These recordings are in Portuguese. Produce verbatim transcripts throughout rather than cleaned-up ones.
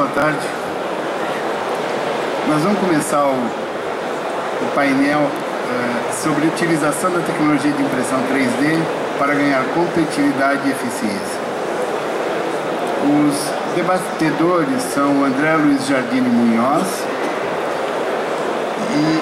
boa tarde. Nós vamos começar o, o painel uh, sobre utilização da tecnologia de impressão três D para ganhar competitividade e eficiência. Os debatedores são o André Luiz Jardine Munhoz e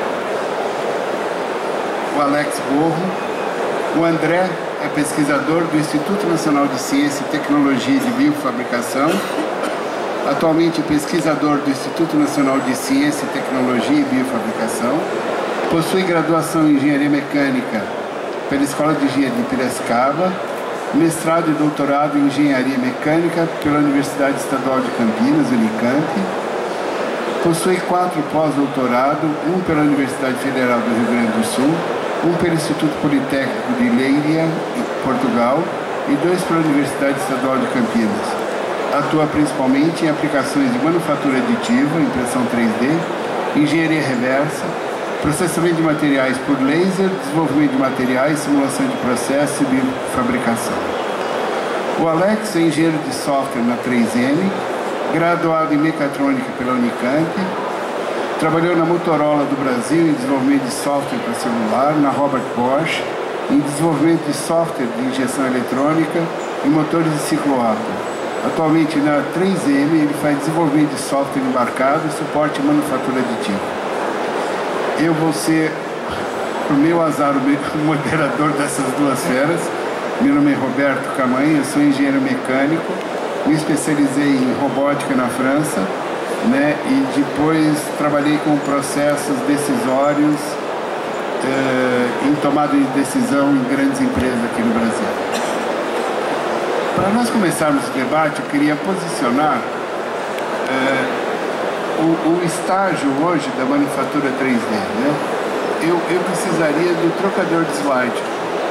o Alex Gorro. O André é pesquisador do Instituto Nacional de Ciência e Tecnologia de Biofabricação, atualmente pesquisador do Instituto Nacional de Ciência e Tecnologia e Biofabricação, possui graduação em Engenharia Mecânica pela Escola de Engenharia de Piracicaba, mestrado e doutorado em Engenharia Mecânica pela Universidade Estadual de Campinas, Unicamp, possui quatro pós-doutorado, um pela Universidade Federal do Rio Grande do Sul, um pelo Instituto Politécnico de Leiria, em Portugal, e dois pela Universidade Estadual de Campinas. Atua principalmente em aplicações de manufatura aditiva, impressão três D, engenharia reversa, processamento de materiais por laser, desenvolvimento de materiais, simulação de processo e biofabricação. O Alex é engenheiro de software na três M, graduado em mecatrônica pela Unicamp, trabalhou na Motorola do Brasil em desenvolvimento de software para celular, na Robert Bosch em desenvolvimento de software de injeção eletrônica e motores de ciclo alto. Atualmente na três M ele faz desenvolvimento de software embarcado e suporte em manufatura aditiva. Eu vou ser, por meu azar, o moderador dessas duas feras. Meu nome é Roberto Camanha, eu sou engenheiro mecânico, me especializei em robótica na França, né, e depois trabalhei com processos decisórios eh, em tomada de decisão em grandes empresas aqui no Brasil. Para nós começarmos o debate, eu queria posicionar eh, o, o estágio hoje da manufatura três D. Né? Eu, eu precisaria do trocador de slide.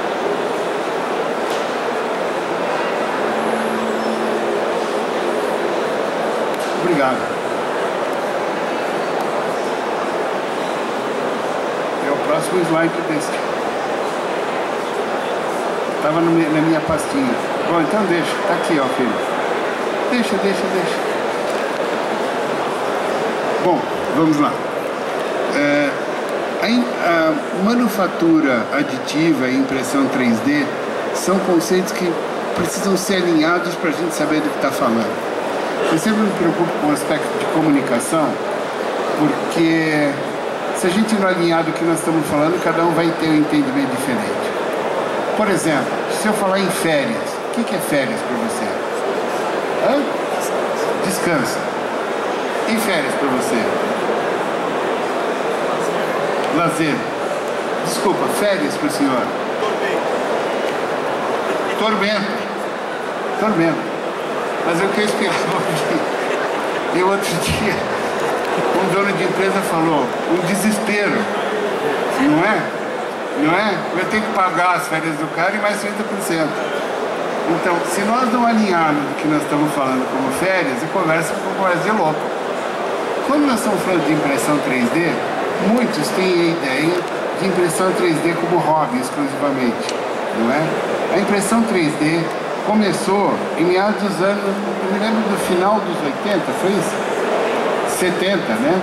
Obrigado. Próximo slide desse. Estava na minha pastinha. Bom, então deixa. Está aqui, ó, filho. Deixa, deixa, deixa. Bom, vamos lá. É, a, a manufatura aditiva e impressão três D são conceitos que precisam ser alinhados para a gente saber do que está falando. Eu sempre me preocupo com o aspecto de comunicação, porque se a gente não alinhar do que nós estamos falando, cada um vai ter um entendimento diferente. Por exemplo, se eu falar em férias, o que, que é férias para você? Hã? Descansa. E férias para você? Lazer. Desculpa, férias para o senhor? Tormento. Tormento. Mas eu quero explicar hoje. E outro dia, um dono de empresa falou, um desespero, não é? Não é? Eu tenho que pagar as férias do cara e mais trinta por cento. Então, se nós não alinharmos o que nós estamos falando como férias, a conversa fica uma conversa de louco. Quando nós estamos falando de impressão três D, muitos têm a ideia de impressão três D como hobby exclusivamente, não é? A impressão três D começou em meados dos anos, eu me lembro do final dos oitenta, foi isso? setenta, né?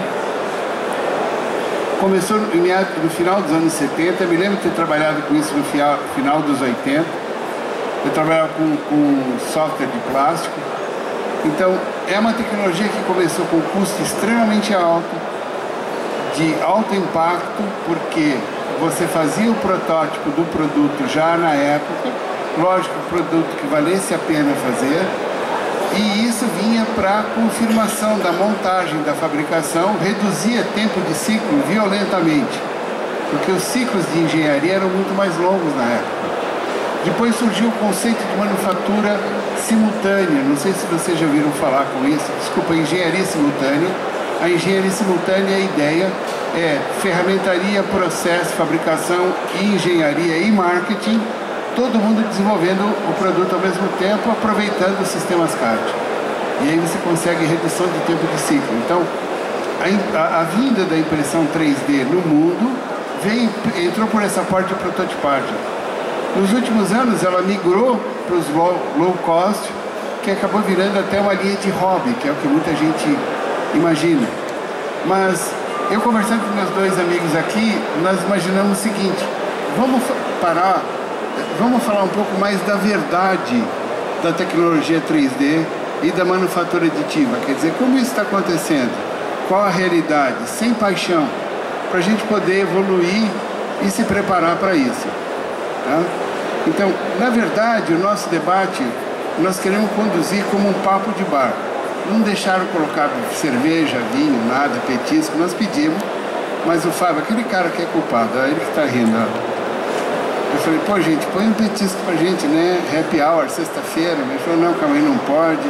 Começou no, no final dos anos setenta, me lembro de ter trabalhado com isso no final, final dos oitenta. Eu trabalhava com, com software de plástico. Então, é uma tecnologia que começou com um custo extremamente alto, de alto impacto, porque você fazia o protótipo do produto já na época, lógico, produto que valesse a pena fazer, e isso vinha para confirmação da montagem da fabricação, reduzia tempo de ciclo violentamente, porque os ciclos de engenharia eram muito mais longos na época. Depois surgiu o conceito de manufatura simultânea, não sei se vocês já ouviram falar com isso, desculpa, engenharia simultânea. A engenharia simultânea, a ideia é ferramentaria, processo, fabricação, engenharia e marketing, todo mundo desenvolvendo o produto ao mesmo tempo, aproveitando os sistemas C A D. E aí você consegue redução de tempo de ciclo. Então, a, a, a vinda da impressão três D no mundo veio, entrou por essa parte de prototipagem. Nos últimos anos, ela migrou para os low, low cost, que acabou virando até uma linha de hobby, que é o que muita gente imagina. Mas eu conversando com meus dois amigos aqui, nós imaginamos o seguinte: vamos parar, vamos falar um pouco mais da verdade da tecnologia três D e da manufatura aditiva. Quer dizer, como isso está acontecendo? Qual a realidade? Sem paixão, para a gente poder evoluir e se preparar para isso. Tá? Então, na verdade, o nosso debate nós queremos conduzir como um papo de bar. Não deixaram colocar cerveja, vinho, nada, petisco, nós pedimos, mas o Fábio, aquele cara que é culpado, é ele que está rindo. Ó. Eu falei, pô gente, põe um petisco pra gente, né? Happy hour, sexta-feira. Ele falou, não, calma aí, não pode.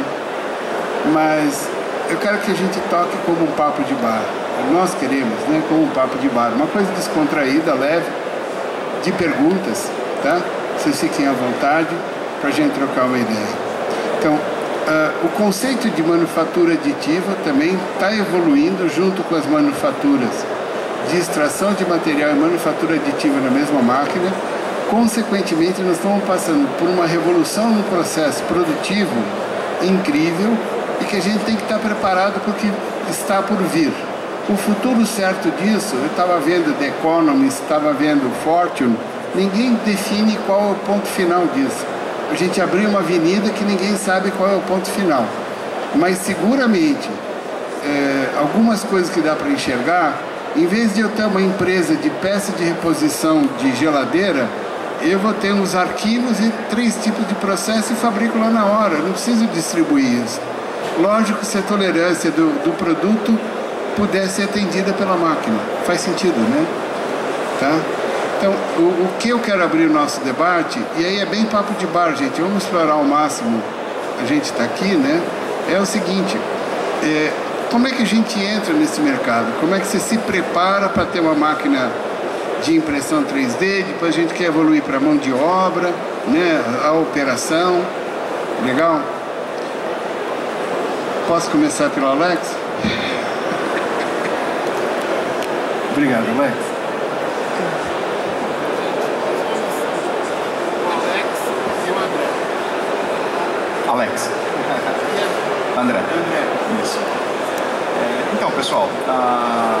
Mas eu quero que a gente toque como um papo de bar. Nós queremos, né? Como um papo de bar. Uma coisa descontraída, leve, de perguntas, tá? Vocês fiquem à vontade pra gente trocar uma ideia. Então, Uh, o conceito de manufatura aditiva também está evoluindo junto com as manufaturas de extração de material e manufatura aditiva na mesma máquina. Consequentemente, nós estamos passando por uma revolução no processo produtivo incrível e que a gente tem que estar preparado porque está por vir. O futuro certo disso, eu estava vendo The Economist, estava vendo Fortune, ninguém define qual é o ponto final disso. A gente abriu uma avenida que ninguém sabe qual é o ponto final. Mas seguramente, é, algumas coisas que dá para enxergar, em vez de eu ter uma empresa de peça de reposição de geladeira, eu vou ter uns arquivos e três tipos de processo e fabrico lá na hora. Eu não preciso distribuir isso. Lógico, se a tolerância do, do produto puder ser atendida pela máquina. Faz sentido, né? Tá? Então, o, o que eu quero abrir o nosso debate, e aí é bem papo de bar, gente, vamos explorar ao máximo, a gente está aqui, né? É o seguinte, é, como é que a gente entra nesse mercado? Como é que você se prepara para ter uma máquina de impressão três D, depois a gente quer evoluir para a mão de obra, né? A operação, legal? Posso começar pelo Alex? Obrigado, Alex. Alex. André. Isso. É, então, pessoal, ah,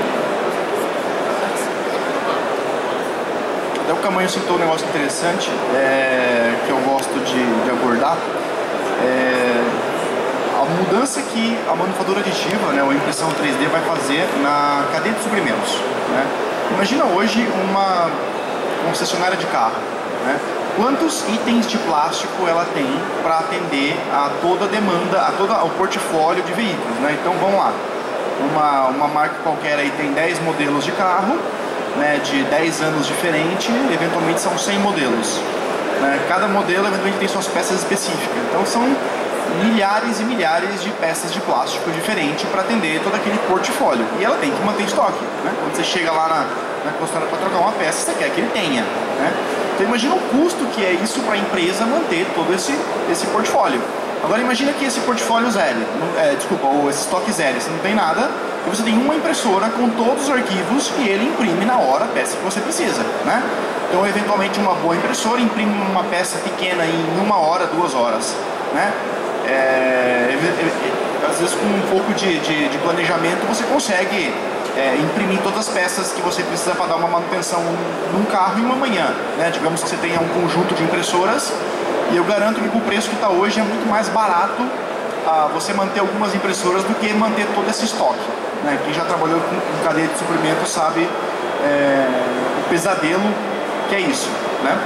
até o Camanho citou um negócio interessante é, que eu gosto de, de abordar. É, a mudança que a manufatura aditiva, né, ou a impressão três D vai fazer na cadeia de suprimentos. Né? Imagina hoje uma concessionária de carro. Né? Quantos itens de plástico ela tem para atender a toda a demanda, a todo o portfólio de veículos, né? Então vamos lá, uma, uma marca qualquer aí tem dez modelos de carro, né, de dez anos diferentes, eventualmente são cem modelos. Né? Cada modelo eventualmente tem suas peças específicas, então são milhares e milhares de peças de plástico diferentes para atender todo aquele portfólio. E ela tem que manter estoque. Né? Quando você chega lá na, na concessionária para trocar uma peça, você quer que ele tenha. Né? Então imagina o custo que é isso para a empresa manter todo esse, esse portfólio. Agora imagina que esse portfólio zero, é, desculpa, ou esse estoque zero, você não tem nada, e você tem uma impressora com todos os arquivos e ele imprime na hora a peça que você precisa. Né? Então eventualmente uma boa impressora imprime uma peça pequena em uma hora, duas horas. Né? É, às vezes com um pouco de, de, de planejamento você consegue é, imprimir todas as peças que você precisa para dar uma manutenção num carro em uma manhã, né? Digamos que você tenha um conjunto de impressoras e eu garanto que com o preço que está hoje é muito mais barato ah, você manter algumas impressoras do que manter todo esse estoque, né? Quem já trabalhou com, com cadeia de suprimento sabe é, o pesadelo que é isso, né?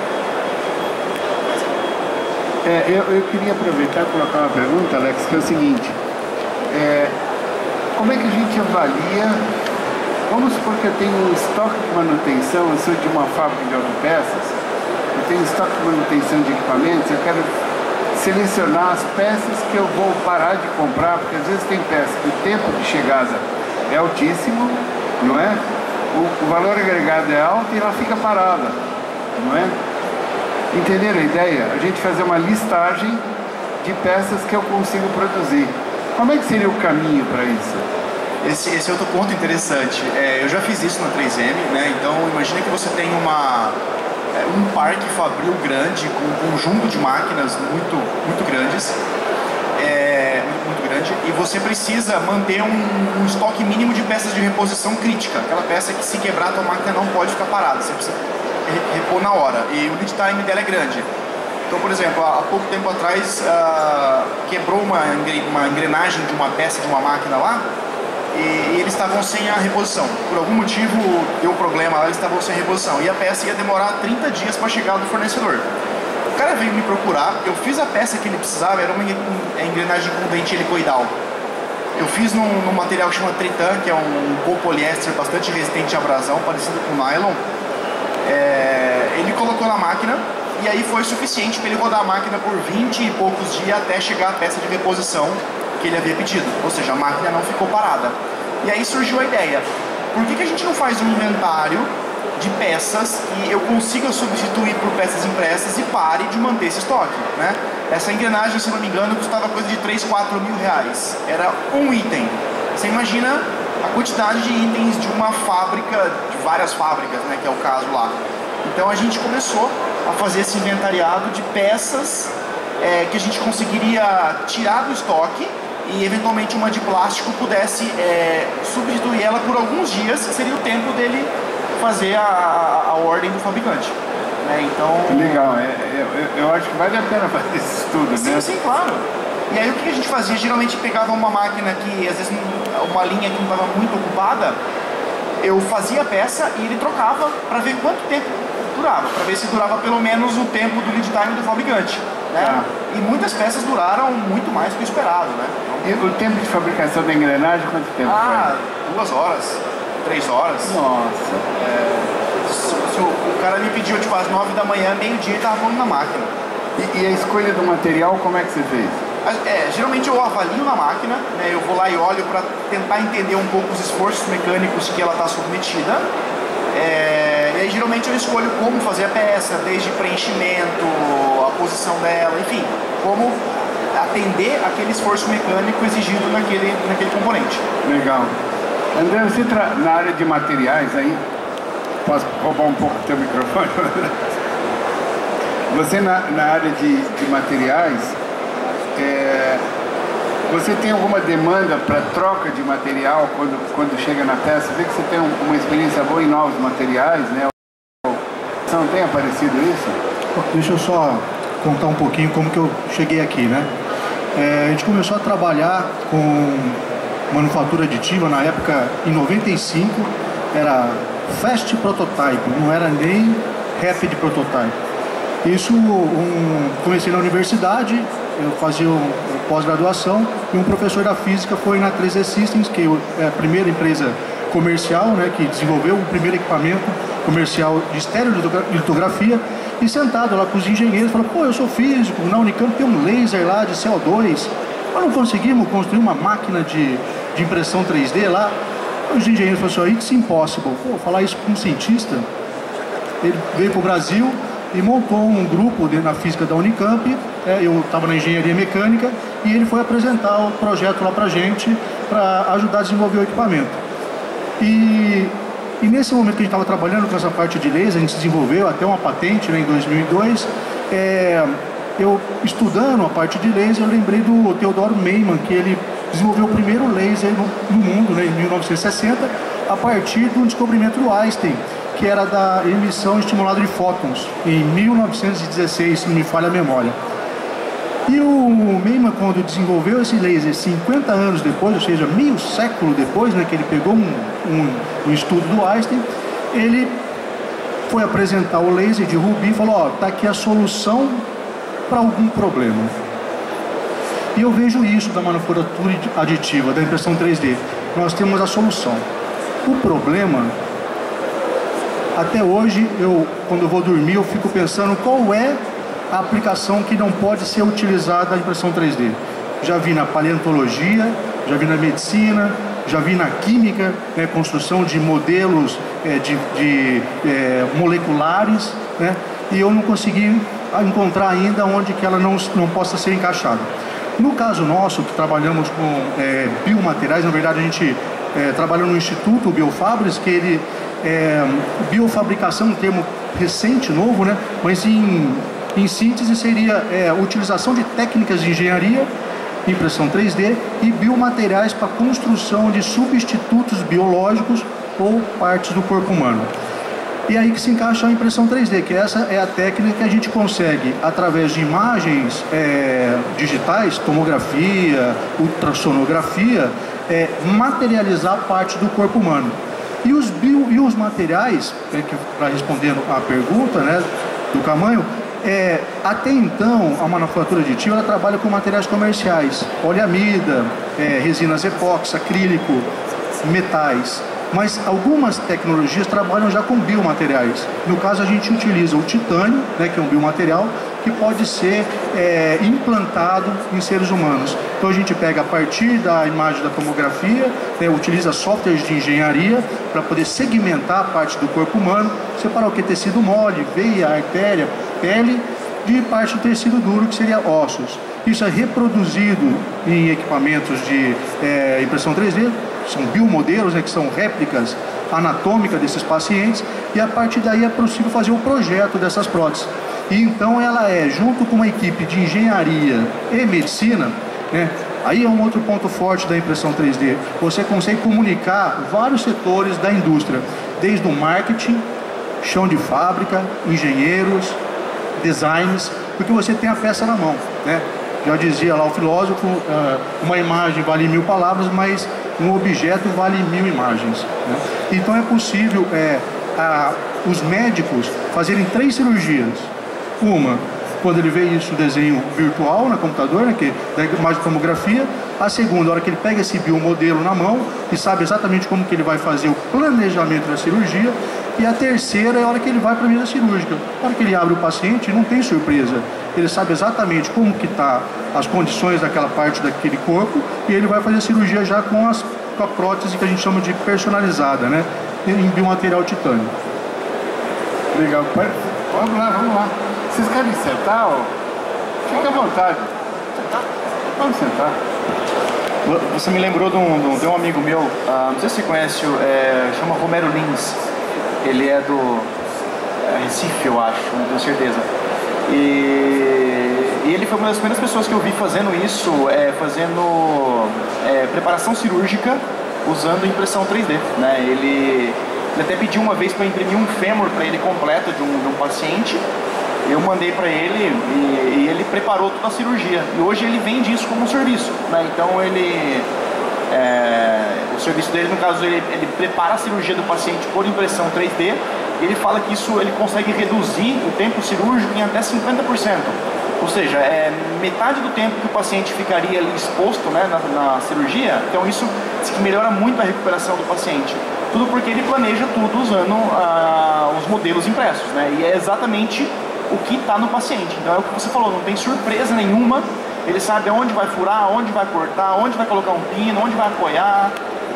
É, eu, eu queria aproveitar e colocar uma pergunta, Alex, que é o seguinte, é, como é que a gente avalia, vamos supor que eu tenho um estoque de manutenção, eu sou de uma fábrica de autopeças, eu tenho estoque de manutenção de equipamentos, eu quero selecionar as peças que eu vou parar de comprar, porque às vezes tem peças que o tempo de chegada é altíssimo, não é? O, o valor agregado é alto e ela fica parada, não é? Entenderam a ideia? A gente fazer uma listagem de peças que eu consigo produzir. Como é que seria o caminho para isso? Esse, esse é outro ponto interessante. É, eu já fiz isso na três M, né? Então imagina que você tem uma, um parque fabril grande com um conjunto de máquinas muito, muito grandes é muito grande e você precisa manter um, um estoque mínimo de peças de reposição crítica, aquela peça que se quebrar a tua máquina não pode ficar parada, você precisa repor na hora, e o lead time dela é grande. Então, por exemplo, há pouco tempo atrás uh, quebrou uma, uma engrenagem de uma peça de uma máquina lá e, e eles estavam sem a reposição. Por algum motivo deu problema lá, eles estavam sem a reposição e a peça ia demorar trinta dias para chegar do fornecedor. O cara veio me procurar, eu fiz a peça que ele precisava, era uma engrenagem com dente helicoidal. Eu fiz num, num material que chama Tritan, que é um copoliéster bastante resistente à abrasão, parecido com nylon. É, ele colocou na máquina e aí foi suficiente para ele rodar a máquina por vinte e poucos dias até chegar a peça de reposição que ele havia pedido. Ou seja, a máquina não ficou parada. E aí surgiu a ideia, por que que a gente não faz um inventário de peças que eu consiga substituir por peças impressas e pare de manter esse estoque, né? Essa engrenagem, se não me engano, custava coisa de três, quatro mil reais. Era um item. Você imagina a quantidade de itens de uma fábrica, de várias fábricas, né, que é o caso lá. Então a gente começou a fazer esse inventariado de peças é, que a gente conseguiria tirar do estoque e eventualmente uma de plástico pudesse é, substituir ela por alguns dias, que seria o tempo dele fazer a, a, a ordem do fabricante. Né? Então... Legal, é, eu, eu acho que vale a pena fazer esse estudo, sim, né? Sim, claro. E aí o que a gente fazia? Geralmente pegava uma máquina que, às vezes, uma linha que não estava muito ocupada, eu fazia a peça e ele trocava para ver quanto tempo durava, para ver se durava pelo menos o tempo do lead time do fabricante. Né? Ah. E muitas peças duraram muito mais do que o esperado. Né? E o tempo de fabricação da engrenagem, quanto tempo Ah, foi? duas horas, três horas. Nossa. É, se, se o, o cara me pediu tipo às nove da manhã, meio-dia, ele estava pondo na máquina. E, e a escolha do material, como é que você fez? É, geralmente eu avalio na máquina, né, eu vou lá e olho para tentar entender um pouco os esforços mecânicos que ela está submetida. É, e aí geralmente eu escolho como fazer a peça, desde preenchimento, a posição dela, enfim, como atender aquele esforço mecânico exigido naquele, naquele componente. Legal. André, você tra... na área de materiais aí, posso roubar um pouco do teu microfone? Você na, na área de, de materiais, é, você tem alguma demanda para troca de material quando, quando chega na peça? Vê que você tem um, uma experiência boa em novos materiais, né? Não tem aparecido isso? Deixa eu só contar um pouquinho como que eu cheguei aqui, né? É, a gente começou a trabalhar com manufatura aditiva na época, em noventa e cinco, era Fast Prototype, não era nem Rapid Prototype. Isso, um, comecei na universidade, eu fazia um, pós-graduação e um professor da física foi na três D Systems, que é a primeira empresa comercial, né, que desenvolveu o primeiro equipamento comercial de estereolitografia, e sentado lá com os engenheiros, falou, pô, eu sou físico, na Unicamp tem um laser lá de C O dois, nós não conseguimos construir uma máquina de, de impressão três D lá? Os engenheiros falaram assim, it's impossible. Pô, falar isso com um cientista, ele veio para o Brasil e montou um grupo de, na física da Unicamp, é, eu estava na engenharia mecânica, e ele foi apresentar o projeto lá para a gente, para ajudar a desenvolver o equipamento. E, e nesse momento que a gente estava trabalhando com essa parte de laser, a gente desenvolveu até uma patente, né, em dois mil e dois, é, eu estudando a parte de laser, eu lembrei do Theodore Meiman, que ele desenvolveu o primeiro laser no, no mundo, né, em mil novecentos e sessenta, a partir do descobrimento do Einstein, que era da emissão estimulada de fótons, em mil novecentos e dezesseis, se não me falha a memória. E o Meiman, quando desenvolveu esse laser cinquenta anos depois, ou seja, meio século depois, né, que ele pegou um, um, um estudo do Einstein, ele foi apresentar o laser de Ruby e falou, ó, tá aqui a solução para algum problema. E eu vejo isso da manufatura aditiva, da impressão três D. Nós temos a solução. O problema... Até hoje, eu, quando eu vou dormir, eu fico pensando qual é a aplicação que não pode ser utilizada da impressão três D. Já vi na paleontologia, já vi na medicina, já vi na química, né, construção de modelos é, de, de é, moleculares, né, e eu não consegui encontrar ainda onde que ela não, não possa ser encaixada. No caso nosso, que trabalhamos com é, biomateriais, na verdade a gente é, trabalha no Instituto Biofabris, que ele... É, biofabricação, um termo recente, novo, né? Mas em, em síntese seria é, a utilização de técnicas de engenharia impressão três D e biomateriais para construção de substitutos biológicos ou partes do corpo humano. E aí que se encaixa a impressão três D, que essa é a técnica que a gente consegue, através de imagens é, digitais, tomografia, ultrassonografia, é, materializar parte do corpo humano. E os, bio, e os materiais, é, para responder a pergunta, né, do Camanho, é, até então a manufatura aditiva ela trabalha com materiais comerciais, poliamida, é, resinas epóxi, acrílico, metais. Mas algumas tecnologias trabalham já com biomateriais. No caso, a gente utiliza o titânio, né, que é um biomaterial, que pode ser é, implantado em seres humanos. Então a gente pega a partir da imagem da tomografia, né, utiliza softwares de engenharia para poder segmentar a parte do corpo humano, separar o que é tecido mole, veia, artéria, pele, de parte do tecido duro, que seria ossos. Isso é reproduzido em equipamentos de é, impressão três D, são biomodelos, né, que são réplicas anatômicas desses pacientes, e a partir daí é possível fazer o projeto dessas próteses. E então ela é, junto com uma equipe de engenharia e medicina, né, aí é um outro ponto forte da impressão três D, você consegue comunicar vários setores da indústria, desde o marketing, chão de fábrica, engenheiros, designs, porque você tem a peça na mão, né? Já dizia lá o filósofo, uma imagem vale mil palavras, mas um objeto vale mil imagens, né? Então é possível é, a, os médicos fazerem três cirurgias. Uma, quando ele vê isso no desenho virtual, na computador, né, que é da imagem de tomografia. A segunda, a hora que ele pega esse biomodelo na mão e sabe exatamente como que ele vai fazer o planejamento da cirurgia. E a terceira é a hora que ele vai para a mesa cirúrgica. A hora que ele abre o paciente, não tem surpresa. Ele sabe exatamente como que está as condições daquela parte daquele corpo e ele vai fazer a cirurgia já com, as, com a prótese que a gente chama de personalizada, né, em biomaterial titânio. Legal. Vamos lá, vamos lá. Vocês querem sentar? Ou... Fica à vontade. Vamos sentar. Você me lembrou de um, de um amigo meu, uh, não sei se você conhece, é, chama Romero Lins. Ele é do é, Recife, eu acho, não tenho certeza. E, e ele foi uma das primeiras pessoas que eu vi fazendo isso, é, fazendo é, preparação cirúrgica usando impressão três D, né? Ele, ele até pediu uma vez para imprimir um fêmur para ele completo de um, de um paciente. Eu mandei para ele e, e ele preparou toda a cirurgia. E hoje ele vende isso como um serviço, né? Então ele... É, o serviço dele, no caso, ele, ele prepara a cirurgia do paciente por impressão três D. E ele fala que isso ele consegue reduzir o tempo cirúrgico em até cinquenta por cento. Ou seja, é metade do tempo que o paciente ficaria ali exposto, né, na, na cirurgia. Então isso diz que melhora muito a recuperação do paciente. Tudo porque ele planeja tudo usando ah, os modelos impressos, né? E é exatamente o que está no paciente. Então é o que você falou, não tem surpresa nenhuma. Ele sabe aonde vai furar, onde vai cortar, onde vai colocar um pino, onde vai apoiar.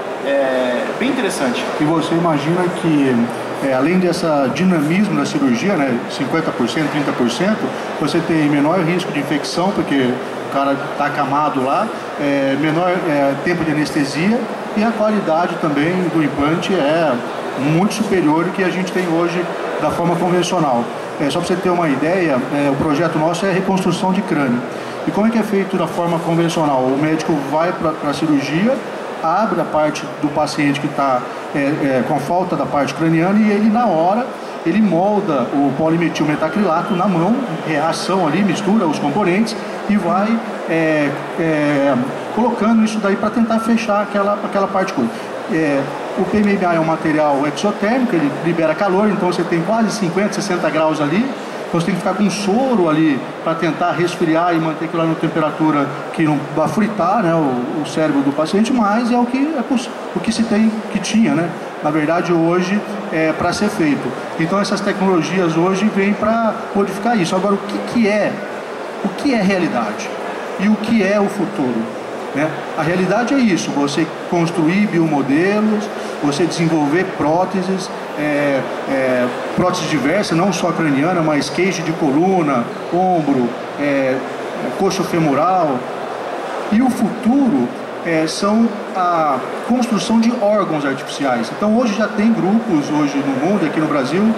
É bem interessante. E você imagina que, é, além dessa dinamismo da cirurgia, né, cinquenta por cento, trinta por cento, você tem menor risco de infecção, porque o cara está acamado lá, é, menor é, tempo de anestesia, e a qualidade também do implante é muito superior ao que a gente tem hoje da forma convencional. É, só para você ter uma ideia, é, o projeto nosso é a reconstrução de crânio. E como é que é feito da forma convencional? O médico vai para a cirurgia, abre a parte do paciente que está é, é, com a falta da parte craniana e ele, na hora, ele molda o polimetilmetacrilato na mão, reação ali, mistura os componentes e vai é, é, colocando isso daí para tentar fechar aquela, aquela parte curta. É, o P M M A é um material exotérmico, ele libera calor, então você tem quase cinquenta, sessenta graus ali. Então você tem que ficar com soro ali para tentar resfriar e manter aquilo lá na temperatura que não vai fritar, né, o, o cérebro do paciente, mas é o que, é o que se tem, que tinha, né? Na verdade hoje é para ser feito. Então essas tecnologias hoje vêm para modificar isso. Agora o que, que é, o que é realidade e o que é o futuro? Né? A realidade é isso, você construir biomodelos, você desenvolver próteses, é, é, próteses diversas, não só craniana, mas queixo de coluna, ombro, é, coxo femoral. E o futuro é, são a construção de órgãos artificiais. Então hoje já tem grupos, hoje no mundo, aqui no Brasil,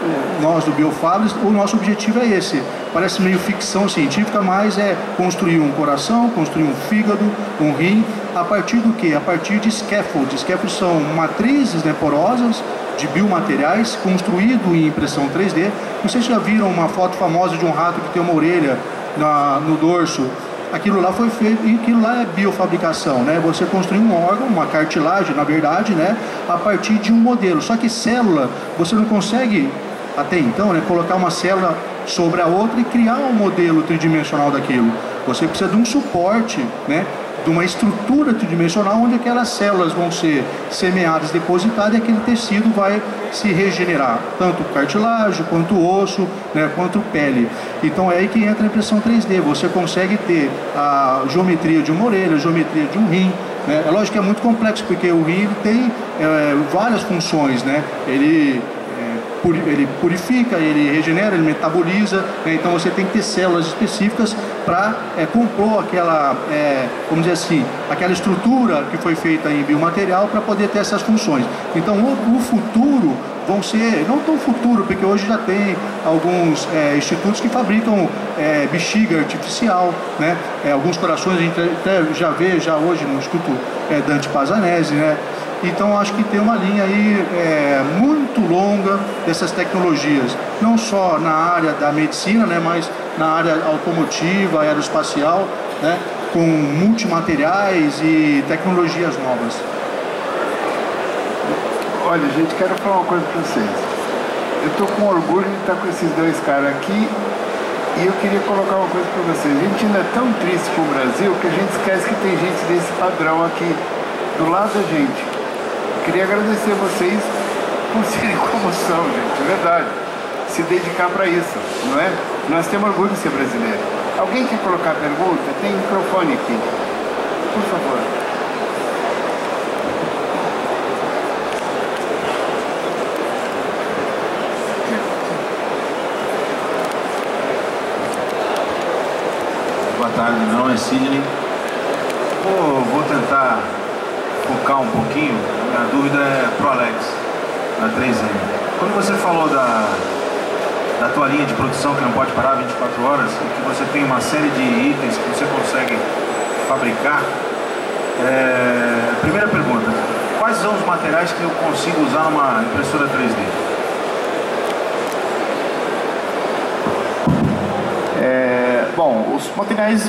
nós do Biofabris, o nosso objetivo é esse. Parece meio ficção científica, mas é construir um coração, construir um fígado, um rim, a partir do quê? A partir de scaffolds. Scaffolds são matrizes, né, porosas de biomateriais construído em impressão três D. Vocês já viram uma foto famosa de um rato que tem uma orelha na, no dorso? Aquilo lá foi feito, e aquilo lá é biofabricação, né? Você construir um órgão, uma cartilagem, na verdade, né? A partir de um modelo. Só que célula, você não consegue, até então, né? Colocar uma célula sobre a outra e criar um modelo tridimensional daquilo. Você precisa de um suporte, né? De uma estrutura tridimensional onde aquelas células vão ser semeadas, depositadas, e aquele tecido vai se regenerar, tanto cartilagem, quanto osso, né, quanto pele. Então é aí que entra a impressão três D. Você consegue ter a geometria de uma orelha, a geometria de um rim, né? É lógico que é muito complexo, porque o rim ele tem é, várias funções, né? Ele ele purifica, ele regenera, ele metaboliza, né? Então você tem que ter células específicas para é, compor aquela, é, vamos dizer assim, aquela estrutura que foi feita em biomaterial para poder ter essas funções. Então o, o futuro vão ser, não tão futuro, porque hoje já tem alguns é, institutos que fabricam é, bexiga artificial, né? É, alguns corações a gente até já vê já hoje no Instituto é, Dante Pazzanese, né? Então acho que tem uma linha aí é, muito longa dessas tecnologias, não só na área da medicina, né, mas na área automotiva, aeroespacial, né, com multimateriais e tecnologias novas. Olha, gente, quero falar uma coisa para vocês. Eu estou com orgulho de estar com esses dois caras aqui e eu queria colocar uma coisa para vocês. A gente ainda é tão triste com o Brasil que a gente esquece que tem gente desse padrão aqui do lado da gente. Queria agradecer a vocês por serem como são, gente, é verdade. Se dedicar para isso, não é? Nós temos orgulho de ser brasileiro. Alguém quer colocar pergunta? Tem microfone aqui. Por favor. Boa tarde, meu nome é Sidney. Vou, vou tentar focar um pouquinho. A dúvida é pro Alex, da três M. Quando você falou da, da tua linha de produção que não pode parar vinte e quatro horas, e que você tem uma série de itens que você consegue fabricar, é, primeira pergunta, quais são os materiais que eu consigo usar numa impressora três D? É, bom, os materiais,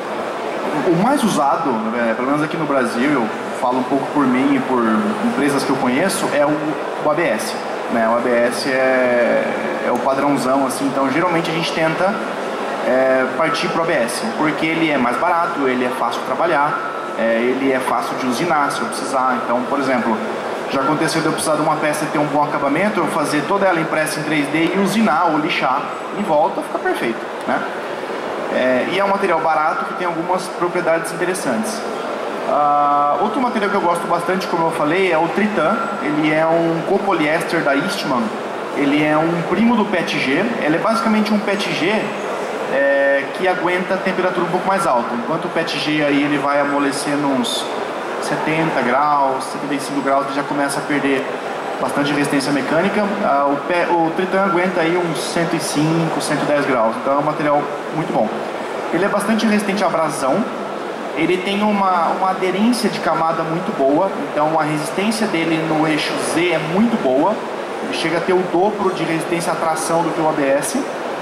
o mais usado, é, pelo menos aqui no Brasil, eu falo um pouco por mim e por empresas que eu conheço, é o, o A B S. Né? O A B S é, é o padrãozão, assim, então geralmente a gente tenta é, partir para o A B S, porque ele é mais barato, ele é fácil de trabalhar, é, ele é fácil de usinar se eu precisar. Então, por exemplo, já aconteceu de eu precisar de uma peça ter um bom acabamento, eu fazer toda ela impressa em três D e usinar ou lixar em volta, fica perfeito, né? É, e é um material barato que tem algumas propriedades interessantes. Uh, outro material que eu gosto bastante, como eu falei, é o Tritan. Ele é um copoliéster da Eastman. Ele é um primo do P E T G. Ele é basicamente um P E T G é, que aguenta temperatura um pouco mais alta. Enquanto o P E T G aí ele vai amolecer nos setenta graus, setenta e cinco graus, ele já começa a perder bastante resistência mecânica. Uh, o, P, o Tritan aguenta aí uns cento e cinco, cento e dez graus. Então é um material muito bom. Ele é bastante resistente à abrasão. Ele tem uma, uma aderência de camada muito boa, então a resistência dele no eixo Z é muito boa. Ele chega a ter o dobro de resistência à tração do que o A B S.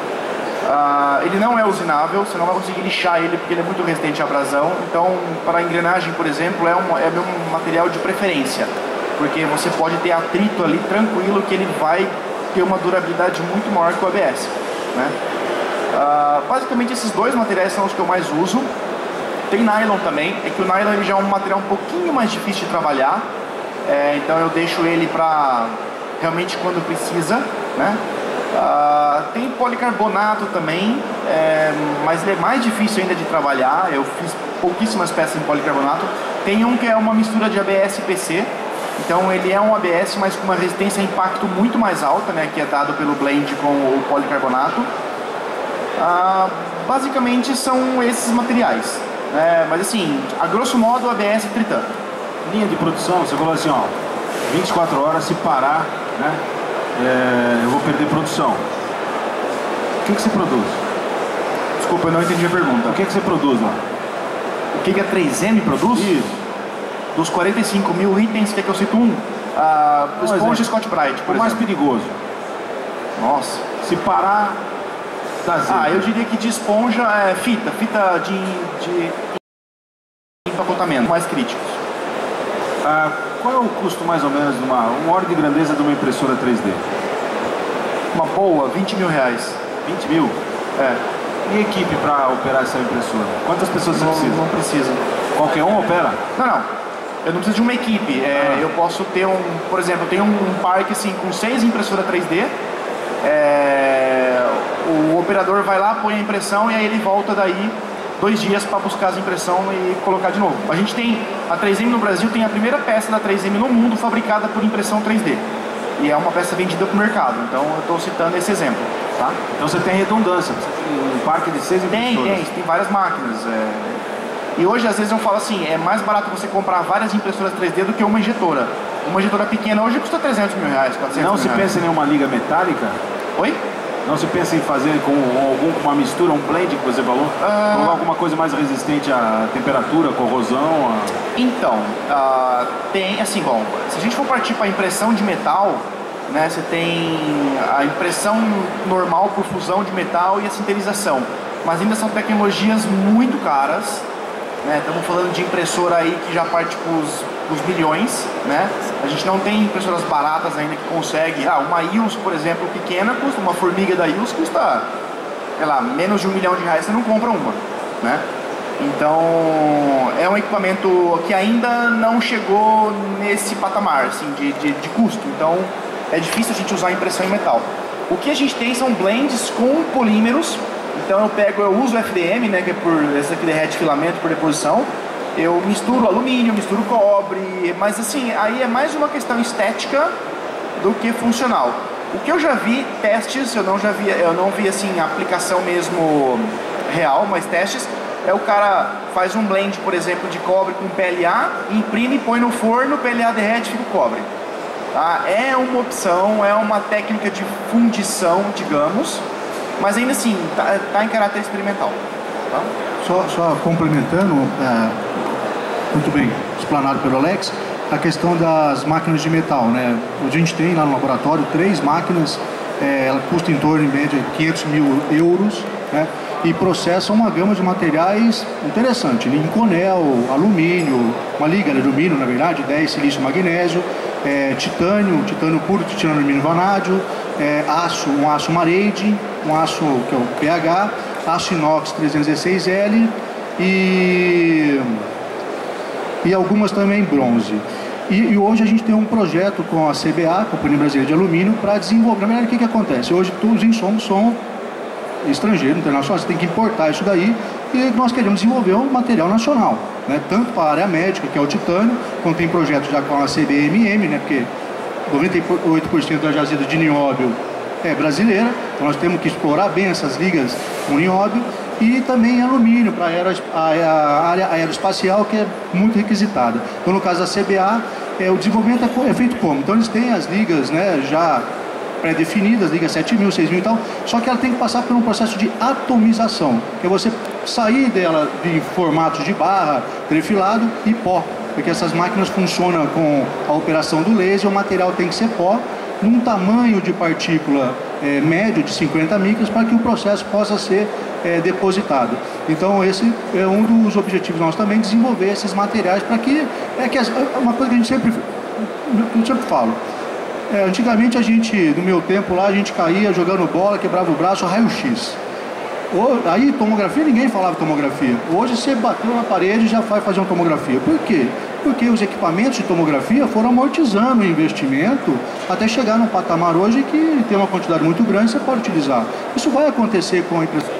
Uh, ele não é usinável, você não vai conseguir lixar ele porque ele é muito resistente à abrasão. Então, para a engrenagem, por exemplo, é, um, é meu material de preferência, porque você pode ter atrito ali tranquilo que ele vai ter uma durabilidade muito maior que o A B S. Né? Uh, basicamente, esses dois materiais são os que eu mais uso. Tem nylon também, é que o nylon ele já é um material um pouquinho mais difícil de trabalhar, é, então eu deixo ele para realmente quando precisa, né? Uh, tem policarbonato também, é, mas ele é mais difícil ainda de trabalhar, eu fiz pouquíssimas peças em policarbonato. Tem um que é uma mistura de A B S e P C, então ele é um A B S, mas com uma resistência a impacto muito mais alta, né? Que é dado pelo blend com o policarbonato. Uh, basicamente são esses materiais. É, mas assim, a grosso modo, a A B S e Tritan. Linha de produção, você falou assim, ó, vinte e quatro horas, se parar, né? é, eu vou perder produção. O que, que você produz? Desculpa, eu não entendi a pergunta. O que, que você produz lá? O que, que a três M produz? Isso. Dos quarenta e cinco mil itens, quer que eu cito um? A Um esponja exemplo. Scott-Brite, por O mais exemplo. perigoso. Nossa. Se parar, dá zero. Ah, eu diria que de esponja é fita, fita de, de empacotamento, mais críticos. Ah, qual é o custo mais ou menos de uma, uma ordem de grandeza de uma impressora três D? Uma boa, vinte mil reais. vinte mil? É, E equipe para operar essa impressora? Quantas pessoas você não, precisa? não precisa. Qualquer um opera? Não, não. Eu não preciso de uma equipe. É, Ah. Eu posso ter um, por exemplo, eu tenho um parque assim, com seis impressoras três D. É, o operador vai lá, põe a impressão e aí ele volta daí dois dias para buscar as impressões e colocar de novo. A gente tem, a três M no Brasil tem a primeira peça da três M no mundo fabricada por impressão três D. E é uma peça vendida para o mercado. Então eu estou citando esse exemplo. Tá? Então você tem redundância, você tem um parque de seis Tem, impressoras. tem, tem várias máquinas. é. E hoje, às vezes, eu falo assim, é mais barato você comprar várias impressoras três D do que uma injetora. Uma injetora pequena hoje custa trezentos mil reais, quatrocentos Não mil se reais. pensa em nenhuma liga metálica? Oi? Não se pensa em fazer com algum, com uma mistura, um blend que você falou? Ah. Colocar alguma coisa mais resistente à temperatura, corrosão? A... Então, ah, tem, assim, bom, se a gente for partir para impressão de metal, né, você tem a impressão normal por fusão de metal e a sinterização. Mas ainda são tecnologias muito caras. Né? Estamos falando de impressora aí que já parte para os milhões, né? A gente não tem impressoras baratas ainda que consegue. Ah, uma I U S, por exemplo, pequena, custa, uma formiga da I U S custa, sei lá, menos de um milhão de reais, você não compra uma, né? Então, é um equipamento que ainda não chegou nesse patamar, assim, de, de, de custo. Então, é difícil a gente usar impressão em metal. O que a gente tem são blends com polímeros. Então eu pego, eu uso F D M, né, que é por esse aqui derrete filamento por deposição. Eu misturo alumínio, misturo cobre, mas assim, aí é mais uma questão estética do que funcional. O que eu já vi testes, eu não já vi, eu não vi assim aplicação mesmo real, mas testes é o cara faz um blend, por exemplo, de cobre com P L A, imprime, põe no forno, P L A derrete, fica o cobre. Tá? É uma opção, é uma técnica de fundição, digamos. Mas ainda assim, está tá em caráter experimental. Tá? Só, só complementando, é, muito bem explanado pelo Alex, a questão das máquinas de metal, né? A gente tem lá no laboratório três máquinas, é, ela custa em torno, em média, quinhentos mil euros, né? E processam uma gama de materiais interessante, Inconel, alumínio, uma liga de alumínio, na verdade, dez silício magnésio, é, titânio, titânio puro, titânio alumínio vanádio, é, aço, um aço Marade, um aço que é o P H, aço inox trezentos e dezesseis L e, e algumas também bronze. E, e hoje a gente tem um projeto com a C B A, Companhia Brasileira de Alumínio, para desenvolver. Na verdade, o que, que acontece? Hoje todos os insumos são estrangeiros, internacionais, você tem que importar isso daí e nós queremos desenvolver um material nacional, né? Tanto para a área médica, que é o titânio, quanto tem projeto já com a C B M M, né? Porque noventa e oito por cento da jazida de nióbio é brasileira, então nós temos que explorar bem essas ligas com nióbio e também alumínio para a área aeroespacial, que é muito requisitada. Então, no caso da C B A, é, o desenvolvimento é, é feito como? Então eles têm as ligas, né, já pré-definidas, liga sete mil, seis mil e tal, só que ela tem que passar por um processo de atomização, que é você sair dela de formatos de barra, trefilado e pó, porque essas máquinas funcionam com a operação do laser, o material tem que ser pó, num tamanho de partícula é, médio de cinquenta micras, para que o processo possa ser é, depositado. Então esse é um dos objetivos nossos também, desenvolver esses materiais para que, é que as, uma coisa que a gente sempre, eu sempre falo, é, antigamente a gente, no meu tempo lá, a gente caía jogando bola, quebrava o braço, raio-x. Aí tomografia, ninguém falava tomografia. Hoje você bateu na parede e já vai fazer uma tomografia. Por quê? Porque os equipamentos de tomografia foram amortizando o investimento até chegar num patamar hoje que tem uma quantidade muito grande, você pode utilizar. Isso vai acontecer com a impressão.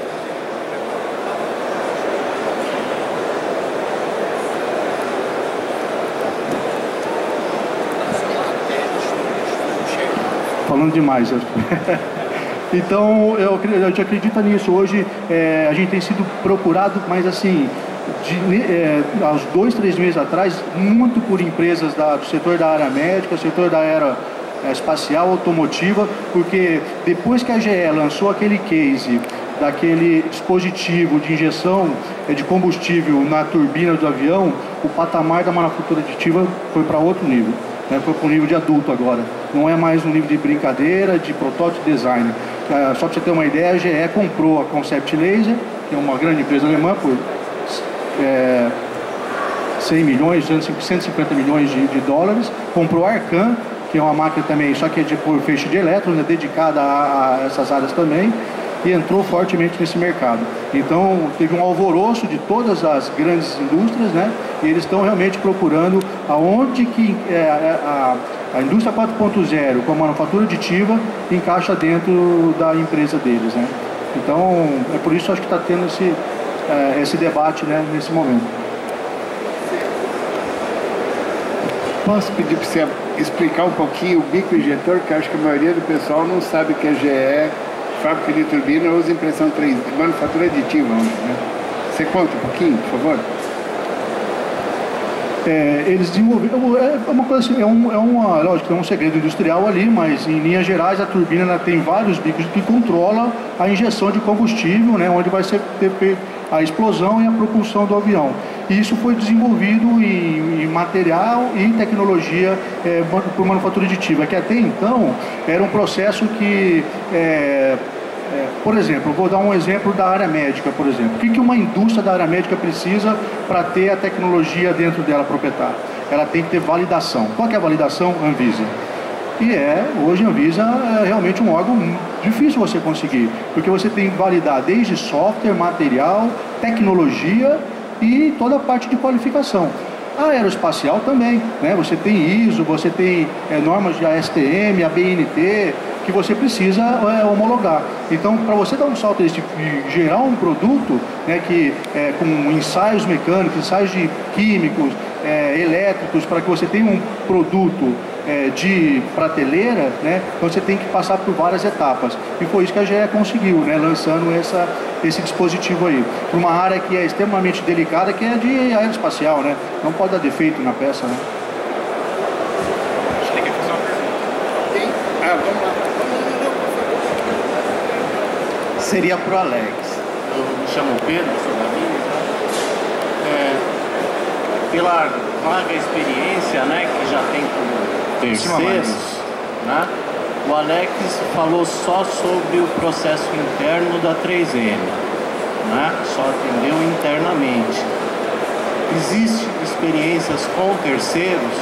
Falando demais, eu... Então, eu, eu te acredito nisso. Hoje, é, a gente tem sido procurado, mas assim, de, é, há uns dois, três meses atrás, muito por empresas da, do setor da área médica, setor da área espacial, automotiva, porque depois que a G E lançou aquele case daquele dispositivo de injeção de combustível na turbina do avião, o patamar da manufatura aditiva foi para outro nível, né? Foi para o nível de adulto agora, não é mais um nível de brincadeira, de protótipo design. Uh, só para você ter uma ideia, a G E comprou a Concept Laser, que é uma grande empresa alemã, por é, cem milhões, cento e cinquenta milhões de, de dólares, comprou a Arcan, que é uma máquina também, só que é de por feixe de elétrons, é dedicada a, a essas áreas também, e entrou fortemente nesse mercado. Então teve um alvoroço de todas as grandes indústrias, né? E eles estão realmente procurando aonde que é, a, a indústria quatro ponto zero com a manufatura aditiva encaixa dentro da empresa deles, né? Então é por isso que acho que está tendo esse, é, esse debate, né, nesse momento. Posso pedir para você explicar um pouquinho o bico injetor, que acho que a maioria do pessoal não sabe que a G E, fábrica de turbina, usa impressão três D, manufatura aditiva, né? Você conta um pouquinho, por favor? É, eles desenvolveram, é uma coisa assim, é, um, é uma, lógico, é um segredo industrial ali, mas em linhas gerais a turbina ela tem vários bicos que controlam a injeção de combustível, né, onde vai ser ter a explosão e a propulsão do avião. E isso foi desenvolvido em, em material e tecnologia é, por manufatura aditiva, que até então era um processo que é, É, por exemplo, vou dar um exemplo da área médica, por exemplo. O que, que uma indústria da área médica precisa para ter a tecnologia dentro dela proprietária? Ela tem que ter validação. Qual que é a validação? Anvisa. E é, hoje a Anvisa é realmente um órgão difícil você conseguir, porque você tem que validar desde software, material, tecnologia e toda a parte de qualificação. A aeroespacial também, né? Você tem I S O, você tem é, normas de A S T M, a B N T, que você precisa é, homologar. Então, para você dar um salto desse tipo e gerar um produto, né, que, é, com ensaios mecânicos, ensaios de químicos, é, elétricos, para que você tenha um produto é, de prateleira, né, então você tem que passar por várias etapas. E foi isso que a G E conseguiu, né, lançando essa, esse dispositivo aí. Para uma área que é extremamente delicada, que é de aeroespacial, né? Não pode dar defeito na peça, né? Seria pro Alex. Eu me chamo Pedro, sou da Minas. É, pela vaga experiência, né, que já tem com terceiros, né, o Alex falou só sobre o processo interno da três M, né, só atendeu internamente. Existem experiências com terceiros?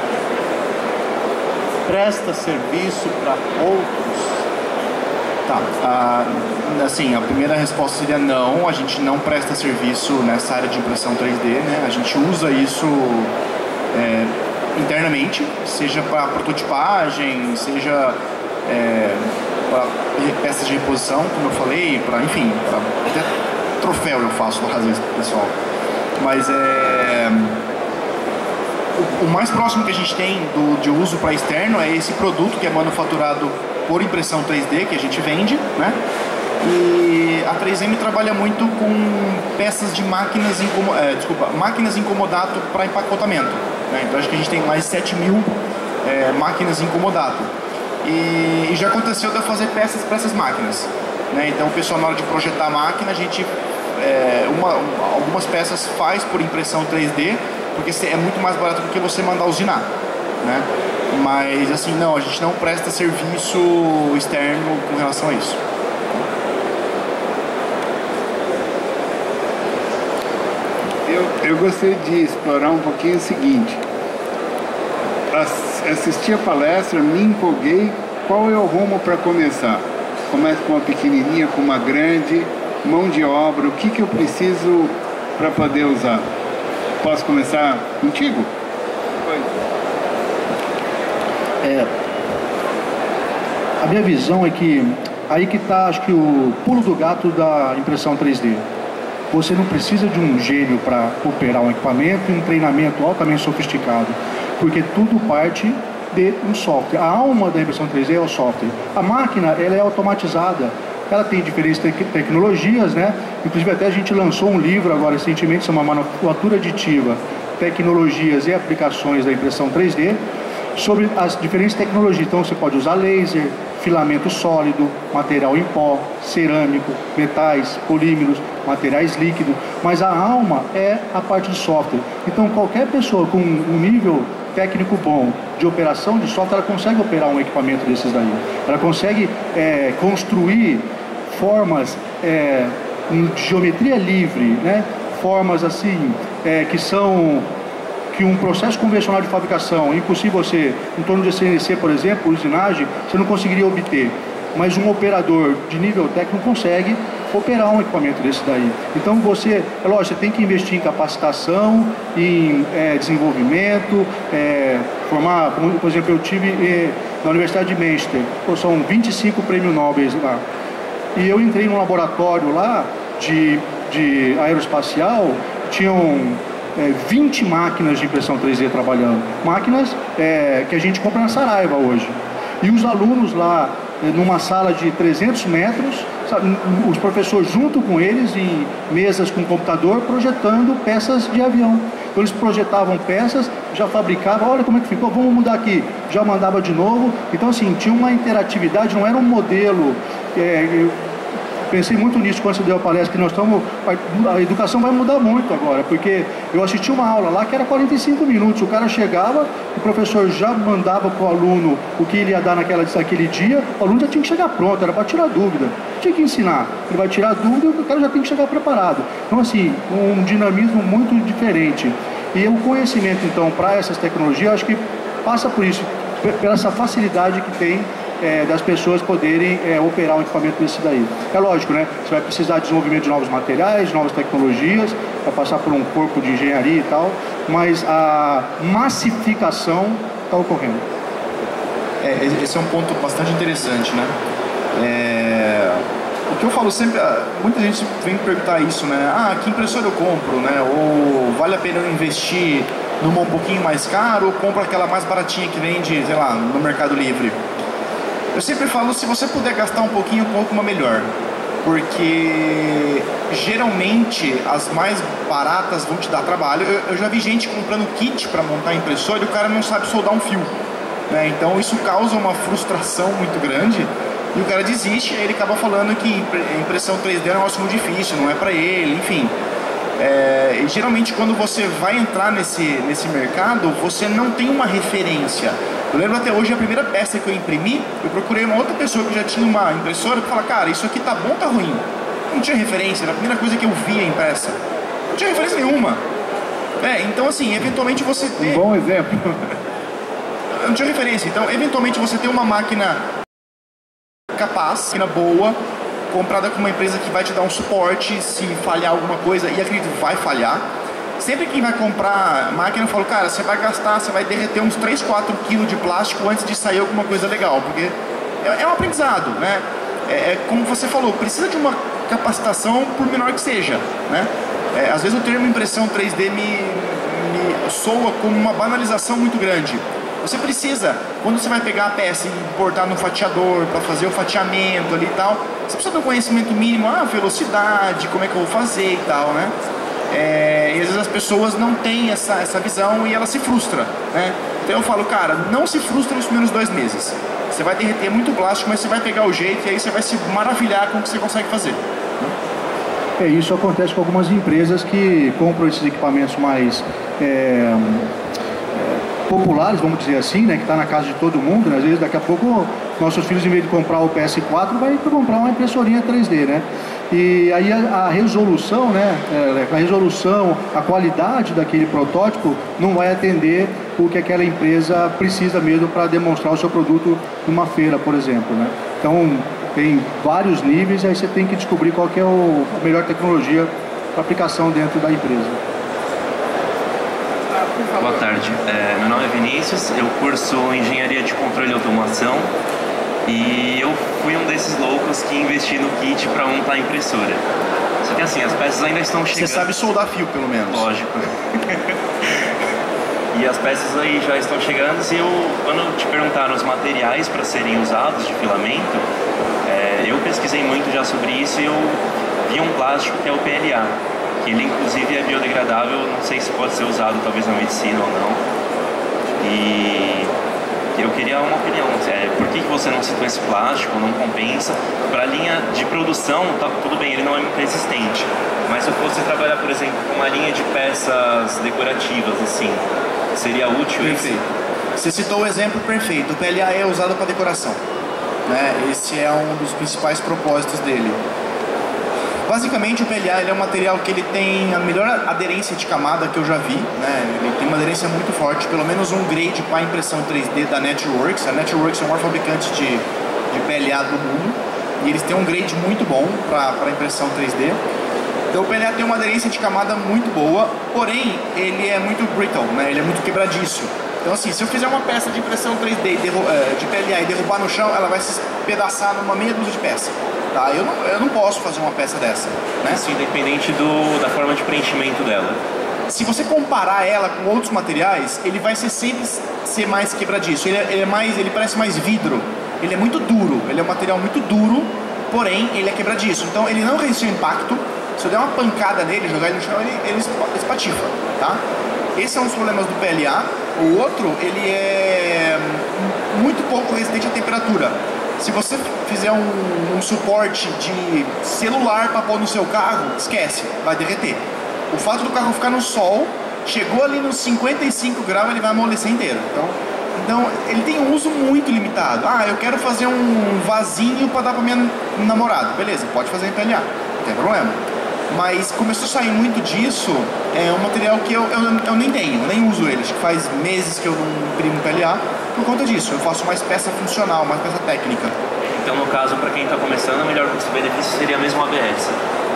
Presta serviço para outros? Tá, ah, assim, a primeira resposta seria não, a gente não presta serviço nessa área de impressão três D, né? A gente usa isso é, internamente, seja para prototipagem, seja é, para peças de reposição, como eu falei, para, enfim, pra, até troféu eu faço às vezes pro pessoal. Mas é... O, o mais próximo que a gente tem do, de uso para externo é esse produto que é manufaturado por impressão três D, que a gente vende, né? E a três M trabalha muito com peças de máquinas, incomo, é, desculpa, máquinas em comodato para empacotamento, né? Então acho que a gente tem mais de sete mil é, máquinas em comodato. E, e já aconteceu de eu fazer peças para essas máquinas, né? Então o pessoal, na hora de projetar a máquina, a gente é, uma, algumas peças faz por impressão três D, porque é muito mais barato do que você mandar usinar, né? Mas assim, não, a gente não presta serviço externo com relação a isso. Eu, eu gostaria de explorar um pouquinho o seguinte. Assisti a palestra, me empolguei. Qual é o rumo para começar? Começa com uma pequenininha, com uma grande, mão de obra, o que, que eu preciso para poder usar? Posso começar contigo? É, a minha visão é que aí que está, acho que o pulo do gato da impressão três D. Você não precisa de um gênio para operar um equipamento e um treinamento altamente sofisticado, porque tudo parte de um software. A alma da impressão três D é o software. A máquina, ela é automatizada, ela tem diferentes te tecnologias, né? Inclusive até a gente lançou um livro agora recentemente, chama Manufatura Aditiva, Tecnologias e Aplicações da Impressão três D. sobre as diferentes tecnologias. Então você pode usar laser, filamento sólido, material em pó, cerâmico, metais, polímeros, materiais líquidos, mas a alma é a parte de software. Então qualquer pessoa com um nível técnico bom de operação de software, ela consegue operar um equipamento desses daí. Ela consegue é, construir formas é, em geometria livre, né? Formas assim é, que são que um processo convencional de fabricação, impossível você, em torno de C N C, por exemplo, usinagem, você não conseguiria obter. Mas um operador de nível técnico consegue operar um equipamento desse daí. Então você, é lógico, você tem que investir em capacitação, em é, desenvolvimento, é, formar, como, por exemplo, eu tive é, na Universidade de Manchester, são vinte e cinco prêmios Nobel lá. E eu entrei num laboratório lá de, de aeroespacial, tinham é, vinte máquinas de impressão três D trabalhando. Máquinas é, que a gente compra na Saraiva hoje. E os alunos lá, numa sala de trezentos metros, os professores junto com eles em mesas com computador projetando peças de avião. Então eles projetavam peças, já fabricavam, olha como é que ficou, vamos mudar aqui, já mandava de novo. Então assim, tinha uma interatividade, não era um modelo. É, eu pensei muito nisso quando você deu a palestra, que nós estamos, a educação vai mudar muito agora, porque eu assisti uma aula lá que era quarenta e cinco minutos, o cara chegava, o professor já mandava para o aluno o que ele ia dar naquela, naquele dia, o aluno já tinha que chegar pronto, era para tirar dúvida, tinha que ensinar, ele vai tirar dúvida e o cara já tem que chegar preparado. Então assim, um dinamismo muito diferente. E o conhecimento então para essas tecnologias, eu acho que passa por isso, pela essa facilidade que tem É, das pessoas poderem é, operar um equipamento desse daí. É lógico, né? Você vai precisar de desenvolvimento de novos materiais, de novas tecnologias, vai passar por um corpo de engenharia e tal, mas a massificação está ocorrendo. É, esse é um ponto bastante interessante, né? É, o que eu falo sempre, muita gente vem me perguntar isso, né? Ah, que impressora eu compro, né? Ou vale a pena eu investir numa um pouquinho mais caro ou compro aquela mais baratinha que vende, sei lá, no Mercado Livre? Eu sempre falo, se você puder gastar um pouquinho, compra uma melhor. Porque geralmente as mais baratas vão te dar trabalho. Eu, eu já vi gente comprando kit para montar a impressora e o cara não sabe soldar um fio, né? Então isso causa uma frustração muito grande e o cara desiste, aí ele acaba falando que impressão três D é um negócio muito difícil, não é para ele, enfim. É, e geralmente quando você vai entrar nesse, nesse mercado, você não tem uma referência. Eu lembro até hoje, a primeira peça que eu imprimi, eu procurei uma outra pessoa que já tinha uma impressora para falar, cara, isso aqui tá bom ou tá ruim? Não tinha referência, era a primeira coisa que eu via impressa. Não tinha referência nenhuma. É, então assim, eventualmente você tem... Um bom exemplo. Não tinha referência, então eventualmente você tem uma máquina capaz, máquina boa, comprada com uma empresa que vai te dar um suporte se falhar alguma coisa, e acredito, vai falhar. Sempre que vai comprar máquina, eu falo, cara, você vai gastar, você vai derreter uns três, quatro quilos de plástico antes de sair alguma coisa legal, porque é, é um aprendizado, né? É, é como você falou, precisa de uma capacitação por menor que seja, né? É, às vezes o termo impressão três D me, me soa como uma banalização muito grande. Você precisa, quando você vai pegar a peça e importar no fatiador para fazer o fatiamento ali e tal, você precisa de um conhecimento mínimo, ah, velocidade, como é que eu vou fazer e tal, né? É, e às vezes as pessoas não têm essa, essa visão e ela se frustra, né? Então eu falo, cara, não se frustra nos primeiros dois meses. Você vai derreter muito plástico, mas você vai pegar o jeito e aí você vai se maravilhar com o que você consegue fazer. É, isso acontece com algumas empresas que compram esses equipamentos mais é, populares, vamos dizer assim, né, que está na casa de todo mundo, né? Às vezes daqui a pouco nossos filhos, em vez de comprar o P S quatro, vai comprar uma impressorinha três D, né? E aí a, a resolução, né, a resolução, a qualidade daquele protótipo não vai atender o que aquela empresa precisa mesmo para demonstrar o seu produto numa feira, por exemplo, né? Então tem vários níveis e aí você tem que descobrir qual que é o, a melhor tecnologia para aplicação dentro da empresa. Boa tarde, é, meu nome é Vinícius, eu curso Engenharia de Controle e Automação e eu fui um desses loucos que investi no kit para montar a impressora. Só que assim, as peças ainda estão chegando... Você sabe soldar fio, pelo menos. Lógico. E as peças aí já estão chegando e eu, quando te perguntaram os materiais para serem usados de filamento, é, eu pesquisei muito já sobre isso e eu vi um plástico que é o P L A. Que ele inclusive é biodegradável, não sei se pode ser usado talvez na medicina ou não. E eu queria uma opinião. É, por que que você não citou esse plástico, não compensa? Para a linha de produção, tá, tudo bem, ele não é muito resistente. Mas se eu fosse trabalhar, por exemplo, com uma linha de peças decorativas, assim, seria útil isso? Perfeito. Você citou o exemplo perfeito. O P L A é usado para decoração, né? Esse é um dos principais propósitos dele. Basicamente, o P L A ele é um material que ele tem a melhor aderência de camada que eu já vi, né? Ele tem uma aderência muito forte, pelo menos um grade para impressão três D da Naturworks. A Naturworks é o maior fabricante de, de P L A do mundo e eles têm um grade muito bom para impressão três D. Então o P L A tem uma aderência de camada muito boa, porém ele é muito brittle, né? Ele é muito quebradiço. Então assim, se eu fizer uma peça de impressão três D de P L A e derrubar no chão, ela vai se despedaçar numa meia dúzia de peças. Tá? Eu, não, eu não posso fazer uma peça dessa, né? Isso independente do, da forma de preenchimento dela. Se você comparar ela com outros materiais, ele vai ser sempre ser mais quebradiço. Ele é, ele é mais, ele parece mais vidro. Ele é muito duro. Ele é um material muito duro, porém ele é quebradiço. Então ele não resiste ao impacto. Se eu der uma pancada nele, jogar ele no chão, ele, ele espatifa, tá? Esse é um dos problemas do P L A. O outro, ele é muito pouco resistente à temperatura. Se você fizer um, um suporte de celular para pôr no seu carro, esquece, vai derreter. O fato do carro ficar no sol, chegou ali nos cinquenta e cinco graus, ele vai amolecer inteiro. Então, então ele tem um uso muito limitado. Ah, eu quero fazer um vasinho para dar para minha namorada. Beleza, pode fazer em P L A, não tem problema. Mas começou a sair muito disso, é um material que eu, eu, eu nem tenho, eu nem uso ele. Acho que faz meses que eu não imprimo P L A por conta disso. Eu faço mais peça funcional, mais peça técnica. Então, no caso, para quem está começando, o melhor custo-benefício seria mesmo o A B S.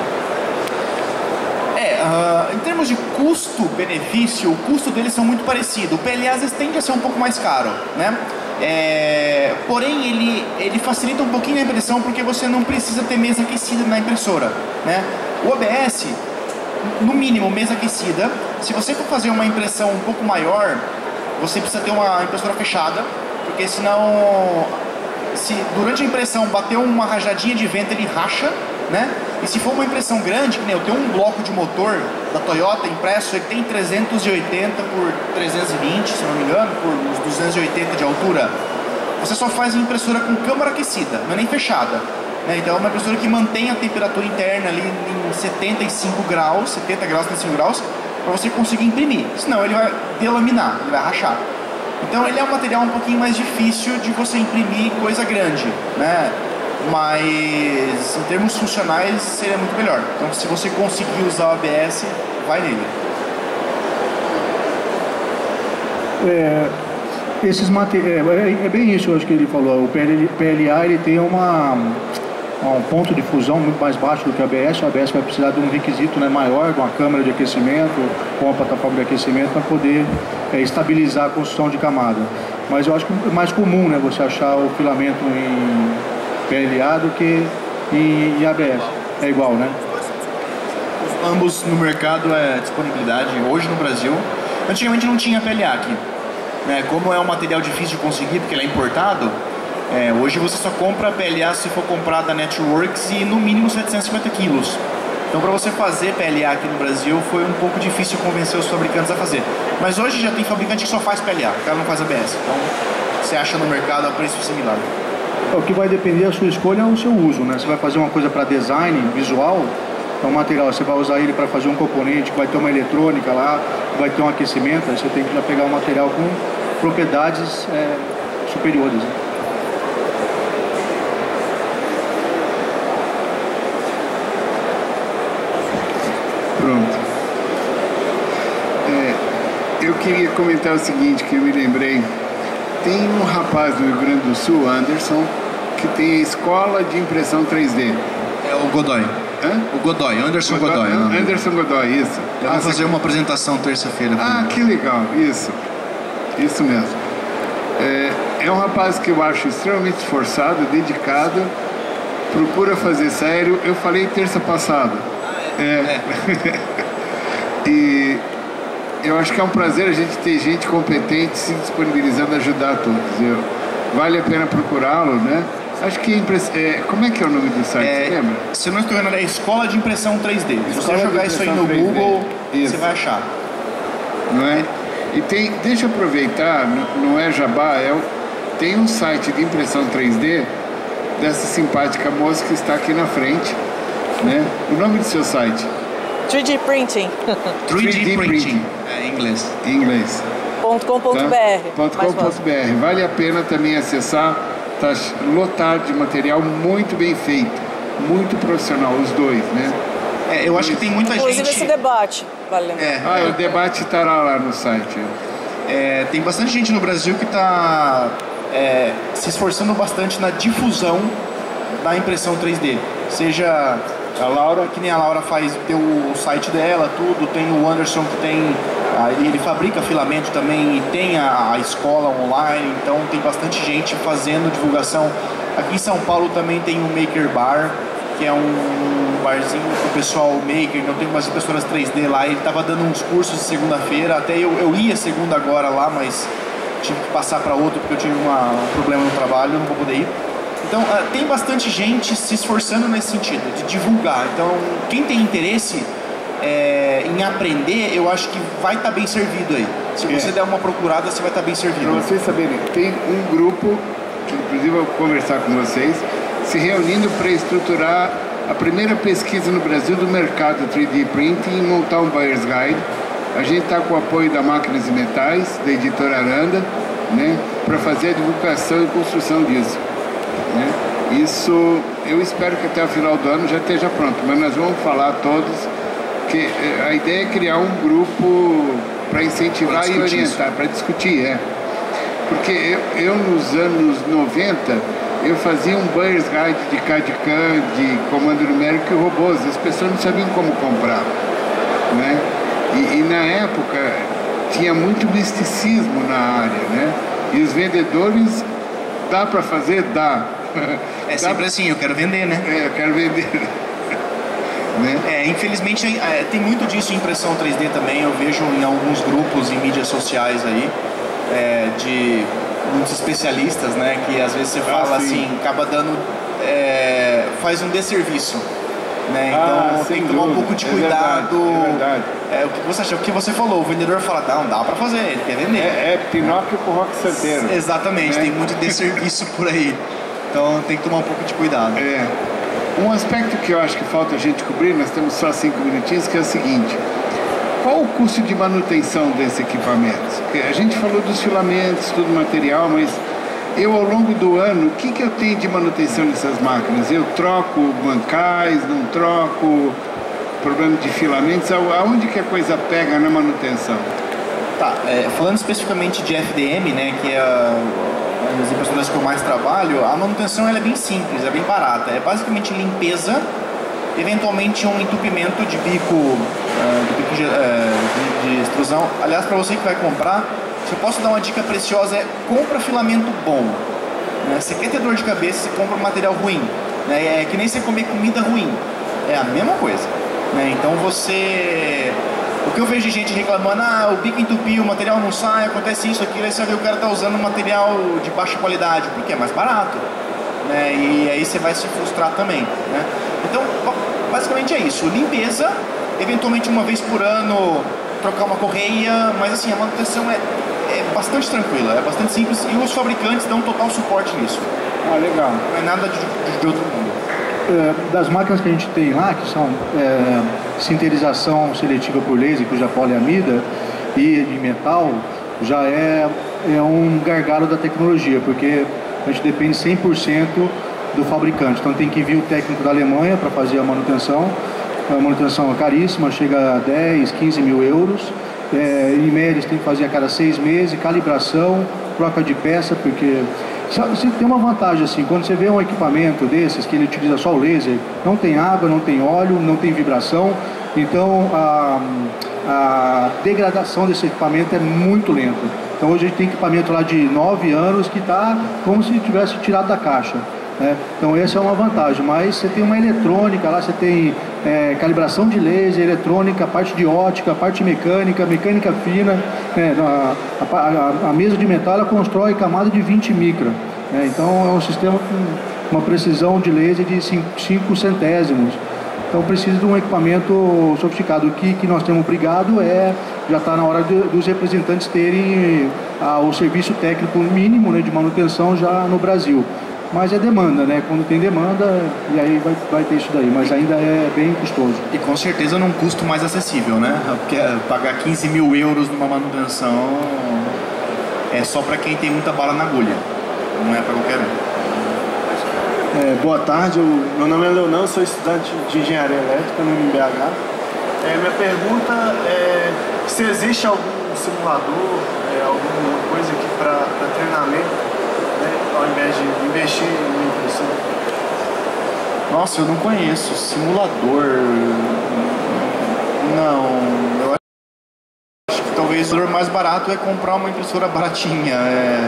É, uh, em termos de custo-benefício, o custo deles são muito parecidos. O P L A às vezes tende a ser um pouco mais caro, né? É, porém, ele, ele facilita um pouquinho a impressão porque você não precisa ter mesa aquecida na impressora, né? O A B S, no mínimo, mesa aquecida. Se você for fazer uma impressão um pouco maior, você precisa ter uma impressora fechada, porque senão, se durante a impressão bater uma rajadinha de vento, ele racha, né? E se for uma impressão grande, que nem eu tenho um bloco de motor da Toyota impresso, ele tem trezentos e oitenta por trezentos e vinte, se não me engano, por uns duzentos e oitenta de altura. Você só faz uma impressora com câmara aquecida, não é nem fechada, né? Então é uma impressora que mantém a temperatura interna ali em setenta e cinco graus, setenta graus, setenta e cinco graus, para você conseguir imprimir. Senão ele vai delaminar, ele vai rachar. Então ele é um material um pouquinho mais difícil de você imprimir coisa grande, né? Mas em termos funcionais seria muito melhor. Então se você conseguir usar o A B S, vai nele. É, esses materiais, é, é bem isso, eu acho que ele falou. O P L A ele tem uma, um ponto de fusão muito mais baixo do que o A B S. O A B S vai precisar de um requisito, né, maior, de uma câmara de aquecimento, com uma plataforma de aquecimento para poder é, estabilizar a construção de camada. Mas eu acho que é mais comum, né, você achar o filamento em P L A do que em A B S. É igual, né? Ambos no mercado é disponibilidade. Hoje no Brasil, antigamente não tinha P L A aqui, né? Como é um material difícil de conseguir porque ele é importado, é, hoje você só compra P L A se for comprar da Naturworks e no mínimo setecentos e cinquenta quilos. Então para você fazer P L A aqui no Brasil foi um pouco difícil convencer os fabricantes a fazer. Mas hoje já tem fabricante que só faz P L A, o cara não faz A B S. Então você acha no mercado a preço similar. O que vai depender da sua escolha é o seu uso, né? Você vai fazer uma coisa para design visual, é um material, você vai usar ele para fazer um componente, vai ter uma eletrônica lá, vai ter um aquecimento, aí você tem que já pegar um material com propriedades é, superiores, né? Pronto. É, eu queria comentar o seguinte, que eu me lembrei. Tem um rapaz do Rio Grande do Sul, Anderson, que tem a escola de impressão três D. É o Godoy. Hã? O Godoy, Anderson Godoy. Godoy Anderson Godoy, isso. Eu vou fazer uma apresentação terça-feira. Ah, que legal, isso. Isso mesmo. É, é um rapaz que eu acho extremamente esforçado, dedicado, procura fazer sério. Eu falei terça passada. É. é. E eu acho que é um prazer a gente ter gente competente se disponibilizando a ajudar todos. Eu, vale a pena procurá-lo, né? Acho que impress... é, como é que é o nome do site? É, você lembra? Se eu não estou enganado, é Escola de Impressão três D. Se você jogar isso aí no Google, isso. Você vai achar. Não é? E tem, deixa eu aproveitar, não é jabá, é, tem um site de impressão três D dessa simpática moça que está aqui na frente, né? O nome do seu site? três D Printing. três D Printing, é, em inglês. Em inglês. .com.br. Tá? .com.br. Vale a pena também acessar, tá lotado de material muito bem feito, muito profissional, os dois, né? É, eu acho que tem muita Inclusive gente... esse debate, vale lembrar. É, Ah, é, o debate estará lá no site. é, tem bastante gente no Brasil que está é, se esforçando bastante na difusão da impressão três D. Seja a Laura, que nem a Laura faz, tem o site dela, tudo, tem o Anderson que tem, ele fabrica filamento também e tem a, a escola online, então tem bastante gente fazendo divulgação. Aqui em São Paulo também tem o Maker Bar, que é um barzinho com o pessoal maker, não tem umas impressoras três D lá, ele estava dando uns cursos de segunda-feira, até eu, eu ia segunda agora lá, mas tive que passar para outro porque eu tive uma, um problema no trabalho, não vou poder ir. Então, uh, tem bastante gente se esforçando nesse sentido, de divulgar. Então, quem tem interesse é, em aprender, eu acho que vai estar tá bem servido aí. Se você é. der uma procurada, você vai estar tá bem servido. Para vocês saberem, tem um grupo, que inclusive eu vou conversar com vocês, se reunindo para estruturar a primeira pesquisa no Brasil do mercado três D Printing e montar um Buyer's Guide. A gente está com o apoio da Máquinas e Metais, da editora Aranda, né, para fazer a divulgação e construção disso. Né? Isso eu espero que até o final do ano já esteja pronto, mas nós vamos falar todos que a ideia é criar um grupo para incentivar e orientar, para discutir, é. Porque eu, eu nos anos noventa eu fazia um Buyer's Guide de C A D C A M, de comando numérico e robôs, as pessoas não sabiam como comprar, né? E, e na época tinha muito misticismo na área, né? E os vendedores, dá para fazer? Dá. É sempre assim, eu quero vender, né? É, eu quero vender. Né? É, infelizmente é, tem muito disso em impressão três D também, eu vejo em alguns grupos em mídias sociais aí, é, de muitos especialistas, né? Que às vezes você fala ah, assim, acaba dando, é, faz um desserviço. Né? Então ah, tem que tomar dúvida. um pouco de cuidado. É verdade, é é, o que você achou? O que você falou, o vendedor fala, não, dá pra fazer, ele quer vender. É, é Pinóquio com Roque Santeiro. Exatamente, né? Tem muito desserviço por aí. Então tem que tomar um pouco de cuidado. É. Um aspecto que eu acho que falta a gente cobrir, nós temos só cinco minutinhos, que é o seguinte: qual o custo de manutenção desses equipamentos? A gente falou dos filamentos, tudo material, mas eu, ao longo do ano, o que, que eu tenho de manutenção dessas máquinas? Eu troco bancais, não troco, problema de filamentos, aonde que a coisa pega na manutenção? Tá, é, falando especificamente de F D M, né, que é uma das impressoras que eu mais trabalho, a manutenção ela é bem simples, é bem barata, é basicamente limpeza, eventualmente um entupimento de bico, uh, de, bico de, uh, de, de extrusão. Aliás, para você que vai comprar, se eu posso dar uma dica preciosa, é compra filamento bom. Né? Você quer ter dor de cabeça, você compra um material ruim. Né? É que nem você comer comida ruim. É a mesma coisa. Né? Então você... O que eu vejo de gente reclamando, ah, o bico entupiu, o material não sai, acontece isso, aquilo, aí você vê o cara tá usando um material de baixa qualidade, porque é mais barato. Né? E aí você vai se frustrar também. Né? Então, basicamente é isso. Limpeza, eventualmente uma vez por ano, trocar uma correia, mas assim, a manutenção é, é bastante tranquila, é bastante simples e os fabricantes dão total suporte nisso. Ah, legal. Não é nada de, de, de outro mundo. É, das máquinas que a gente tem lá, que são é, sinterização seletiva por laser, cuja poliamida e de metal, já é, é um gargalo da tecnologia, porque a gente depende cem por cento do fabricante. Então tem que vir o técnico da Alemanha para fazer a manutenção. A manutenção é caríssima, chega a dez, quinze mil euros. É, em média, tem que fazer a cada seis meses, calibração, troca de peça, porque se tem uma vantagem assim, quando você vê um equipamento desses, que ele utiliza só o laser, não tem água, não tem óleo, não tem vibração, então a, a degradação desse equipamento é muito lenta. Então hoje a gente tem equipamento lá de nove anos que está como se tivesse tirado da caixa. É, então essa é uma vantagem, mas você tem uma eletrônica lá, você tem é, calibração de laser, eletrônica, parte de ótica, parte mecânica, mecânica fina, né, a, a, a mesa de metal ela constrói camada de vinte micra, né, então é um sistema com uma precisão de laser de cinco centésimos, então precisa de um equipamento sofisticado. O que, que nós temos obrigado é, já está na hora de, dos representantes terem a, o serviço técnico mínimo, né, de manutenção já no Brasil. Mas é demanda, né? Quando tem demanda, e aí vai, vai ter isso daí, mas ainda é bem custoso. E com certeza num custo mais acessível, né? Porque pagar quinze mil euros numa manutenção é só para quem tem muita bala na agulha, não é para qualquer um. É, boa tarde, eu, meu nome é Leonão, sou estudante de Engenharia Elétrica no M B H. É, minha pergunta é se existe algum simulador, é, alguma coisa aqui para treinamento, ao invés de investir em impressão? Nossa, eu não conheço. Simulador... Não... Eu acho que talvez o valor mais barato é comprar uma impressora baratinha. É...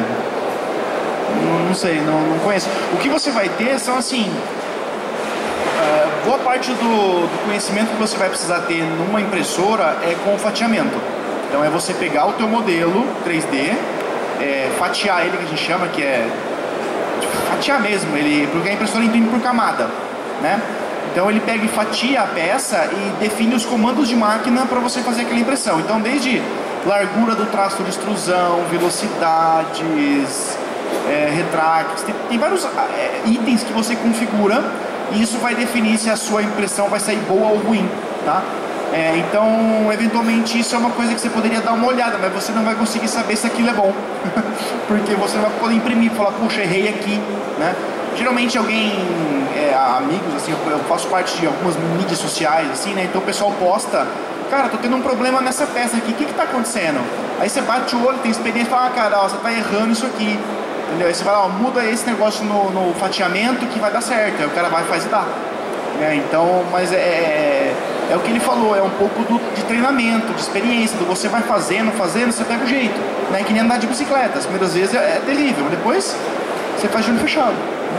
Não, não sei, não, não conheço. O que você vai ter são assim... É, boa parte do, do conhecimento que você vai precisar ter numa impressora é com fatiamento. Então é você pegar o teu modelo três D, é, fatiar ele, que a gente chama, que é fatiar mesmo, ele, porque a impressora imprime por camada, né? Então ele pega e fatia a peça e define os comandos de máquina para você fazer aquela impressão. Então desde largura do traço de extrusão, velocidades, é, retratos, tem, tem vários é, itens que você configura e isso vai definir se a sua impressão vai sair boa ou ruim, tá? É, então, eventualmente, isso é uma coisa que você poderia dar uma olhada, mas você não vai conseguir saber se aquilo é bom. Porque você não vai poder imprimir e falar, puxa, errei aqui, né? Geralmente alguém, é, amigos, assim, eu, eu faço parte de algumas mídias sociais, assim, né? Então o pessoal posta, cara, tô tendo um problema nessa peça aqui, o que que tá acontecendo? Aí você bate o olho, tem experiência e fala, ah, cara, ó, você tá errando isso aqui, entendeu? Aí você vai lá, ó, muda esse negócio no, no fatiamento que vai dar certo. Aí o cara vai e faz e dá. É, então, mas é, é, é o que ele falou, é um pouco do, de treinamento, de experiência, do você vai fazendo, fazendo, você pega o jeito, né? Que nem andar de bicicleta, as primeiras vezes é, é terrível, depois você faz de olho fechado.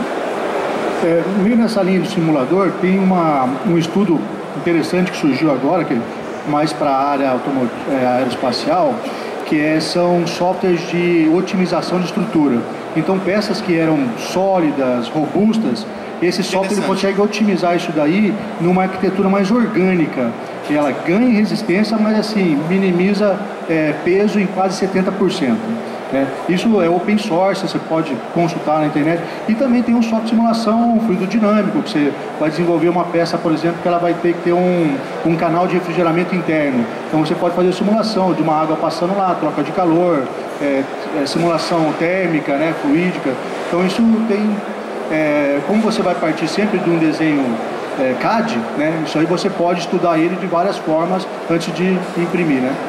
É, meio nessa linha de simulador, tem uma, um estudo interessante que surgiu agora, que é mais para a área automo- é, aeroespacial, que é, são softwares de otimização de estrutura. Então, peças que eram sólidas, robustas, esse software consegue otimizar isso daí numa arquitetura mais orgânica, que ela ganha em resistência, mas assim, minimiza é, peso em quase setenta por cento. Né? Isso é open source, você pode consultar na internet. E também tem um software de simulação fluido dinâmico, que você vai desenvolver uma peça, por exemplo, que ela vai ter que ter um, um canal de refrigeramento interno. Então você pode fazer simulação de uma água passando lá, troca de calor, é, é, simulação térmica, né, fluídica. Então isso tem... É, como você vai partir sempre de um desenho é, C A D, né, isso aí você pode estudar ele de várias formas antes de imprimir, né?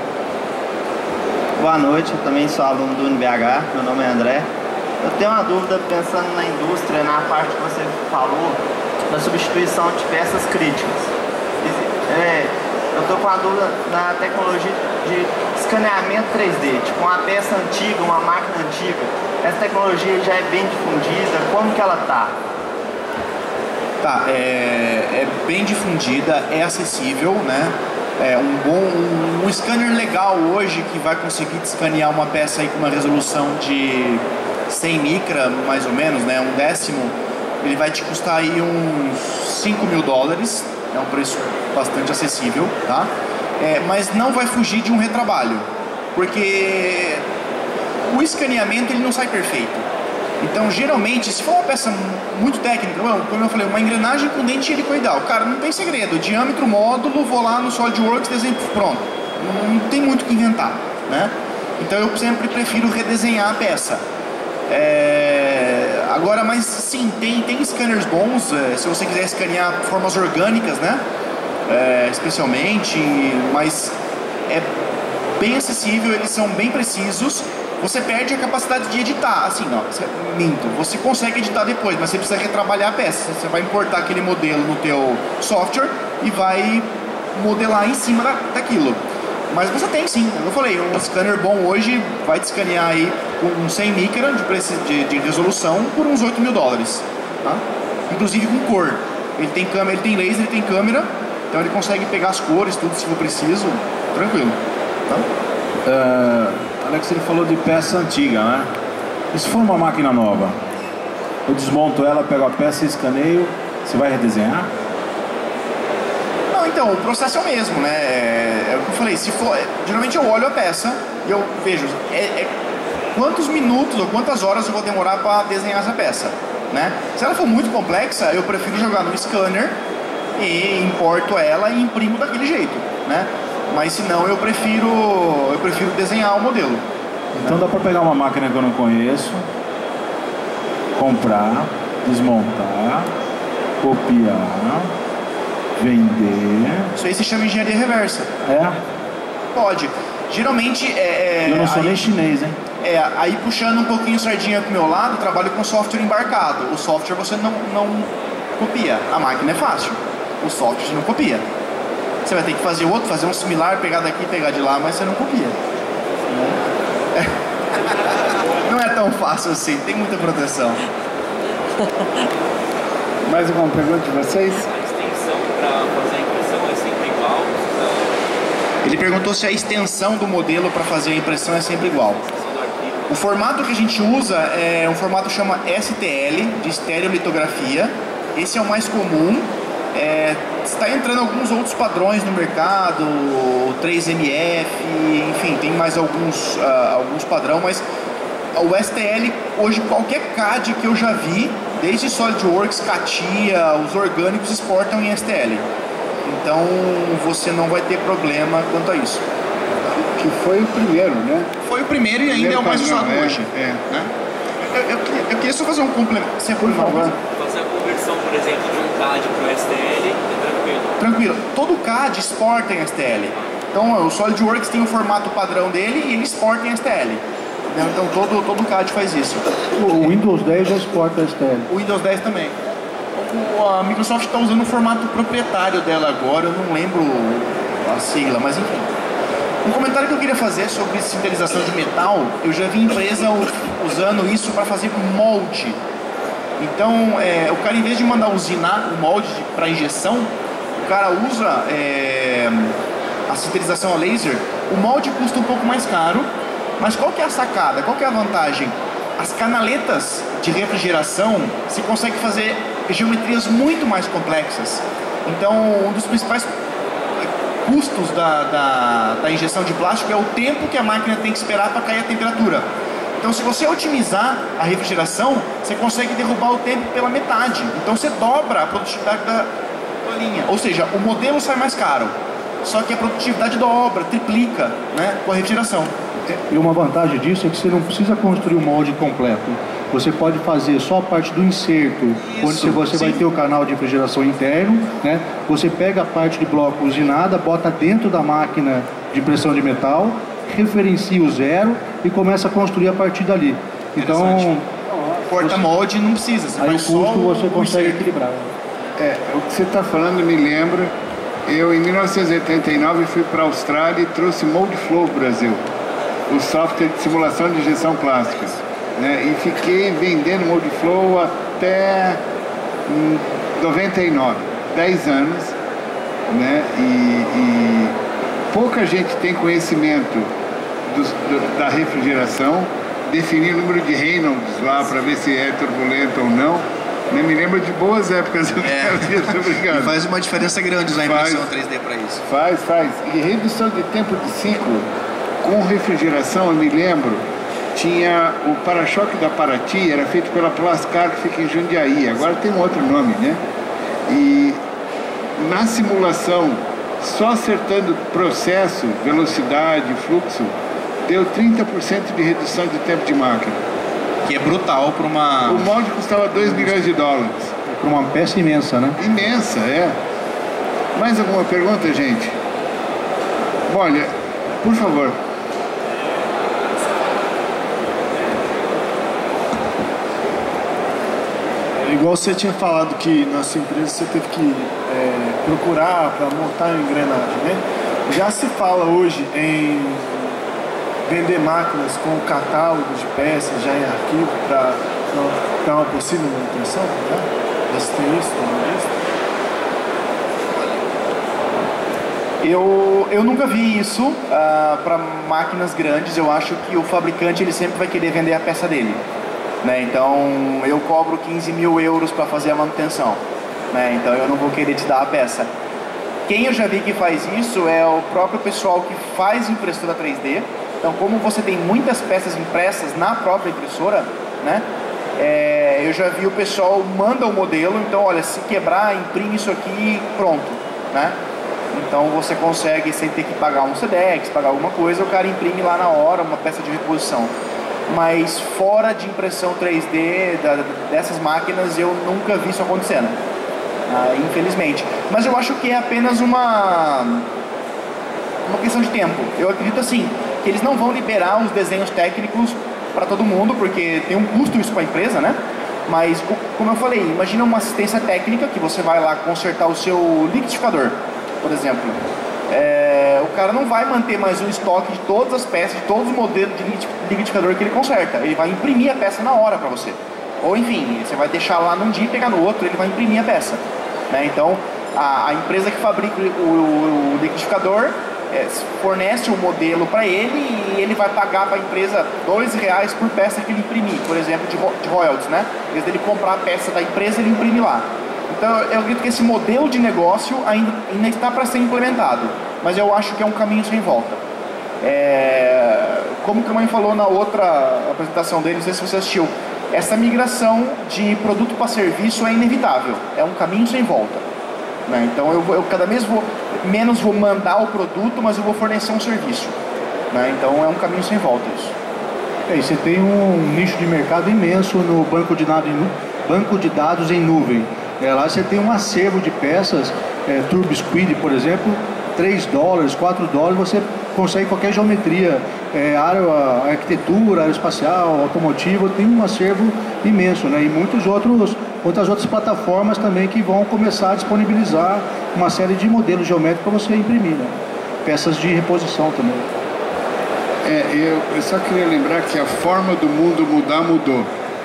Boa noite, eu também sou aluno do N B H, meu nome é André. Eu tenho uma dúvida pensando na indústria, na parte que você falou da substituição de peças críticas. É, eu estou com a dúvida na tecnologia de escaneamento três D, tipo uma peça antiga, uma máquina antiga. Essa tecnologia já é bem difundida, como que ela está? Tá, é, é bem difundida, é acessível, né? É um bom, um, um scanner legal hoje que vai conseguir escanear uma peça aí com uma resolução de cem micra, mais ou menos, né? Um décimo, ele vai te custar aí uns cinco mil dólares, é um preço bastante acessível, tá? É, mas não vai fugir de um retrabalho, porque o escaneamento ele não sai perfeito. Então, geralmente, se for uma peça muito técnica, como eu falei, uma engrenagem com dente helicoidal, cara, não tem segredo, diâmetro, módulo, vou lá no SolidWorks, desenho, pronto. Não, não tem muito o que inventar, né? Então, eu sempre prefiro redesenhar a peça. É... Agora, mas sim, tem, tem scanners bons, é, se você quiser escanear formas orgânicas, né? É, especialmente, mas é bem acessível, eles são bem precisos. Você perde a capacidade de editar, assim, não, você, minto, você consegue editar depois, mas você precisa retrabalhar a peça. Você vai importar aquele modelo no teu software e vai modelar em cima da, daquilo. Mas você tem sim, eu falei, um scanner bom hoje vai te escanear aí com cem micra de, de, de resolução por uns oito mil dólares, tá? Inclusive com cor. Ele tem câmera, ele tem laser, ele tem câmera, então ele consegue pegar as cores, tudo se for preciso, tranquilo, tá? Uh... Alex, ele falou de peça antiga, né? E se for uma máquina nova? Eu desmonto ela, pego a peça e escaneio, você vai redesenhar? Não, então, o processo é o mesmo, né? É, é o que eu falei, se for, geralmente eu olho a peça e eu vejo, é, é, quantos minutos ou quantas horas eu vou demorar para desenhar essa peça, né? Se ela for muito complexa, eu prefiro jogar no scanner e importo ela e imprimo daquele jeito, né? Mas se não, eu prefiro, eu prefiro desenhar o modelo. Então dá para pegar uma máquina que eu não conheço, comprar, desmontar, copiar, vender. Isso aí se chama engenharia reversa. É? Pode. Geralmente é... Eu não sou aí, nem chinês, hein? É, aí puxando um pouquinho sardinha pro meu lado, eu trabalho com software embarcado. O software você não, não copia. A máquina é fácil. O software você não copia. Você vai ter que fazer outro, fazer um similar, pegar daqui e pegar de lá, mas você não copia. É. Não é tão fácil assim, tem muita proteção. Mais alguma pergunta de vocês? A extensão para fazer a impressão é sempre igual? Ele perguntou se a extensão do modelo para fazer a impressão é sempre igual. O formato que a gente usa é um formato que chama S T L, de estereolitografia. Esse é o mais comum. É, está entrando alguns outros padrões no mercado, três M F, enfim, tem mais alguns, uh, alguns padrões, mas o S T L, hoje qualquer C A D que eu já vi, desde SolidWorks, CATIA, os orgânicos exportam em S T L. Então você não vai ter problema quanto a isso. Que foi o primeiro, né? Foi o primeiro e ainda é o mais padrão, usado é, hoje. É. Né? Eu, eu, queria, eu queria só fazer um complemento. Você por favor. Fazer a conversão, por exemplo, de um C A D para o S T L é tranquilo? Tranquilo. Todo C A D exporta em S T L. Então o SolidWorks tem o formato padrão dele e ele exporta em S T L. Então todo, todo C A D faz isso. O Windows dez já exporta S T L. O Windows dez também. O, a Microsoft está usando o formato proprietário dela agora, eu não lembro a sigla, mas enfim. Um comentário que eu queria fazer sobre sintetização de metal, eu já vi empresa usando isso para fazer molde. Então, é, o cara, em vez de mandar usinar o molde para injeção, o cara usa é, a sintetização a laser. O molde custa um pouco mais caro, mas qual que é a sacada? Qual que é a vantagem? As canaletas de refrigeração se consegue fazer geometrias muito mais complexas. Então, um dos principais custos da, da, da injeção de plástico é o tempo que a máquina tem que esperar para cair a temperatura. Então, se você otimizar a refrigeração, você consegue derrubar o tempo pela metade. Então, você dobra a produtividade da, da linha. Ou seja, o modelo sai mais caro, só que a produtividade dobra, triplica, né, com a refrigeração. E uma vantagem disso é que você não precisa construir o molde completo. Você pode fazer só a parte do inserto, Isso, onde você sim. vai ter o canal de refrigeração interno, né? Você pega a parte de bloco usinada, bota dentro da máquina de impressão de metal, referencia o zero e começa a construir a partir dali. Então, porta-molde não precisa. Você aí o faz custo só o você consegue inserto. equilibrar. É, o que você está falando me lembra. Eu, em mil novecentos e oitenta e nove, fui para a Austrália e trouxe Moldflow para o Brasil, o software de simulação de injeção plástica, né? E fiquei vendendo Moldflow até hum, noventa e nove, dez anos, né? E, e pouca gente tem conhecimento dos, do, da refrigeração, definir o número de Reynolds lá para ver se é turbulento ou não. Nem me lembro de boas épocas. É. E faz uma diferença grande usar a impressão três D para isso. Faz, faz. E redução de tempo de ciclo com refrigeração, eu me lembro, tinha o para-choque da Paraty, era feito pela Plascar, que fica em Jundiaí. Agora tem um outro nome, né? E na simulação, só acertando processo, velocidade, fluxo, deu trinta por cento de redução de tempo de máquina. Que é brutal para uma... O molde custava dois milhões de dólares. Para uma peça imensa, né? Imensa, é. Mais alguma pergunta, gente? Olha, por favor. Igual você tinha falado que na sua empresa você teve que é, procurar para montar a engrenagem, né? Já se fala hoje em vender máquinas com catálogo de peças já em arquivo para uma possível manutenção, né? Já se tem isso, tem isso? Eu, eu nunca vi isso uh, para máquinas grandes. Eu acho que o fabricante ele sempre vai querer vender a peça dele, né? Então eu cobro quinze mil euros para fazer a manutenção, né? Então eu não vou querer te dar a peça. Quem eu já vi que faz isso é o próprio pessoal que faz impressora três D Então, como você tem muitas peças impressas na própria impressora, né? É, eu já vi o pessoal manda o modelo, então olha, se quebrar, imprime isso aqui, pronto, né? Então você consegue, sem ter que pagar um Sedex, pagar alguma coisa, o cara imprime lá na hora uma peça de reposição. Mas fora de impressão três D da, dessas máquinas, eu nunca vi isso acontecendo, ah, infelizmente. Mas eu acho que é apenas uma, uma questão de tempo. Eu acredito assim, que eles não vão liberar os desenhos técnicos para todo mundo, porque tem um custo isso para a empresa, né? Mas, como eu falei, imagina uma assistência técnica que você vai lá consertar o seu liquidificador, por exemplo. É, o cara não vai manter mais um estoque de todas as peças, de todos os modelos de liquidificador que ele conserta. Ele vai imprimir a peça na hora para você. Ou enfim, você vai deixar lá num dia e pegar no outro, ele vai imprimir a peça, né? Então, a, a empresa que fabrica o, o, o liquidificador é, fornece o modelo para ele e ele vai pagar para a empresa dois reais por peça que ele imprimir, por exemplo, de, de royalties, né? Em vez dele comprar a peça da empresa, ele imprime lá. Então, eu acredito que esse modelo de negócio ainda, ainda está para ser implementado, mas eu acho que é um caminho sem volta. É, como que a mãe falou na outra apresentação dele, não sei se você assistiu, essa migração de produto para serviço é inevitável, é um caminho sem volta, né? Então, eu, eu cada vez vou, menos vou mandar o produto, mas eu vou fornecer um serviço, né? Então, é um caminho sem volta isso. É, e você tem um nicho de mercado imenso no banco de dados em, banco de dados em nuvem. É, lá você tem um acervo de peças, é, Turbo Squid, por exemplo, três dólares, quatro dólares, você consegue qualquer geometria, é, área, arquitetura, aeroespacial, automotivo, tem um acervo imenso, né? E muitos outros, outras outras plataformas também que vão começar a disponibilizar uma série de modelos geométricos para você imprimir, né? Peças de reposição também. É, eu, eu só queria lembrar que a forma do mundo mudar, mudou.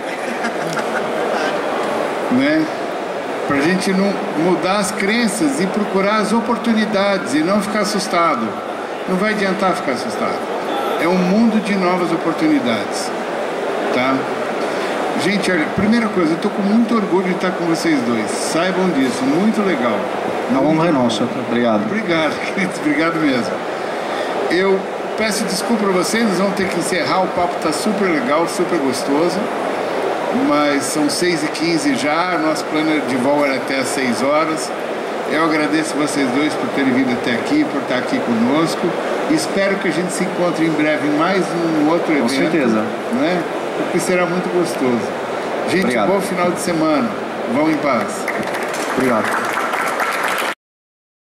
Né? Para a gente não mudar as crenças e procurar as oportunidades e não ficar assustado. Não vai adiantar ficar assustado. É um mundo de novas oportunidades, tá? Gente, olha, primeira coisa, eu estou com muito orgulho de estar com vocês dois. Saibam disso, muito legal. A honra é nossa. Obrigado. Obrigado, queridos, obrigado mesmo. Eu peço desculpa para vocês, nós vamos ter que encerrar, o papo está super legal, super gostoso. Mas são seis e quinze já, nosso plano de voo era até às seis horas. Eu agradeço vocês dois por terem vindo até aqui, por estar aqui conosco. Espero que a gente se encontre em breve em mais um outro evento. Com certeza. Né? Porque será muito gostoso. Gente, Obrigado. Bom final de semana. Vão em paz. Obrigado.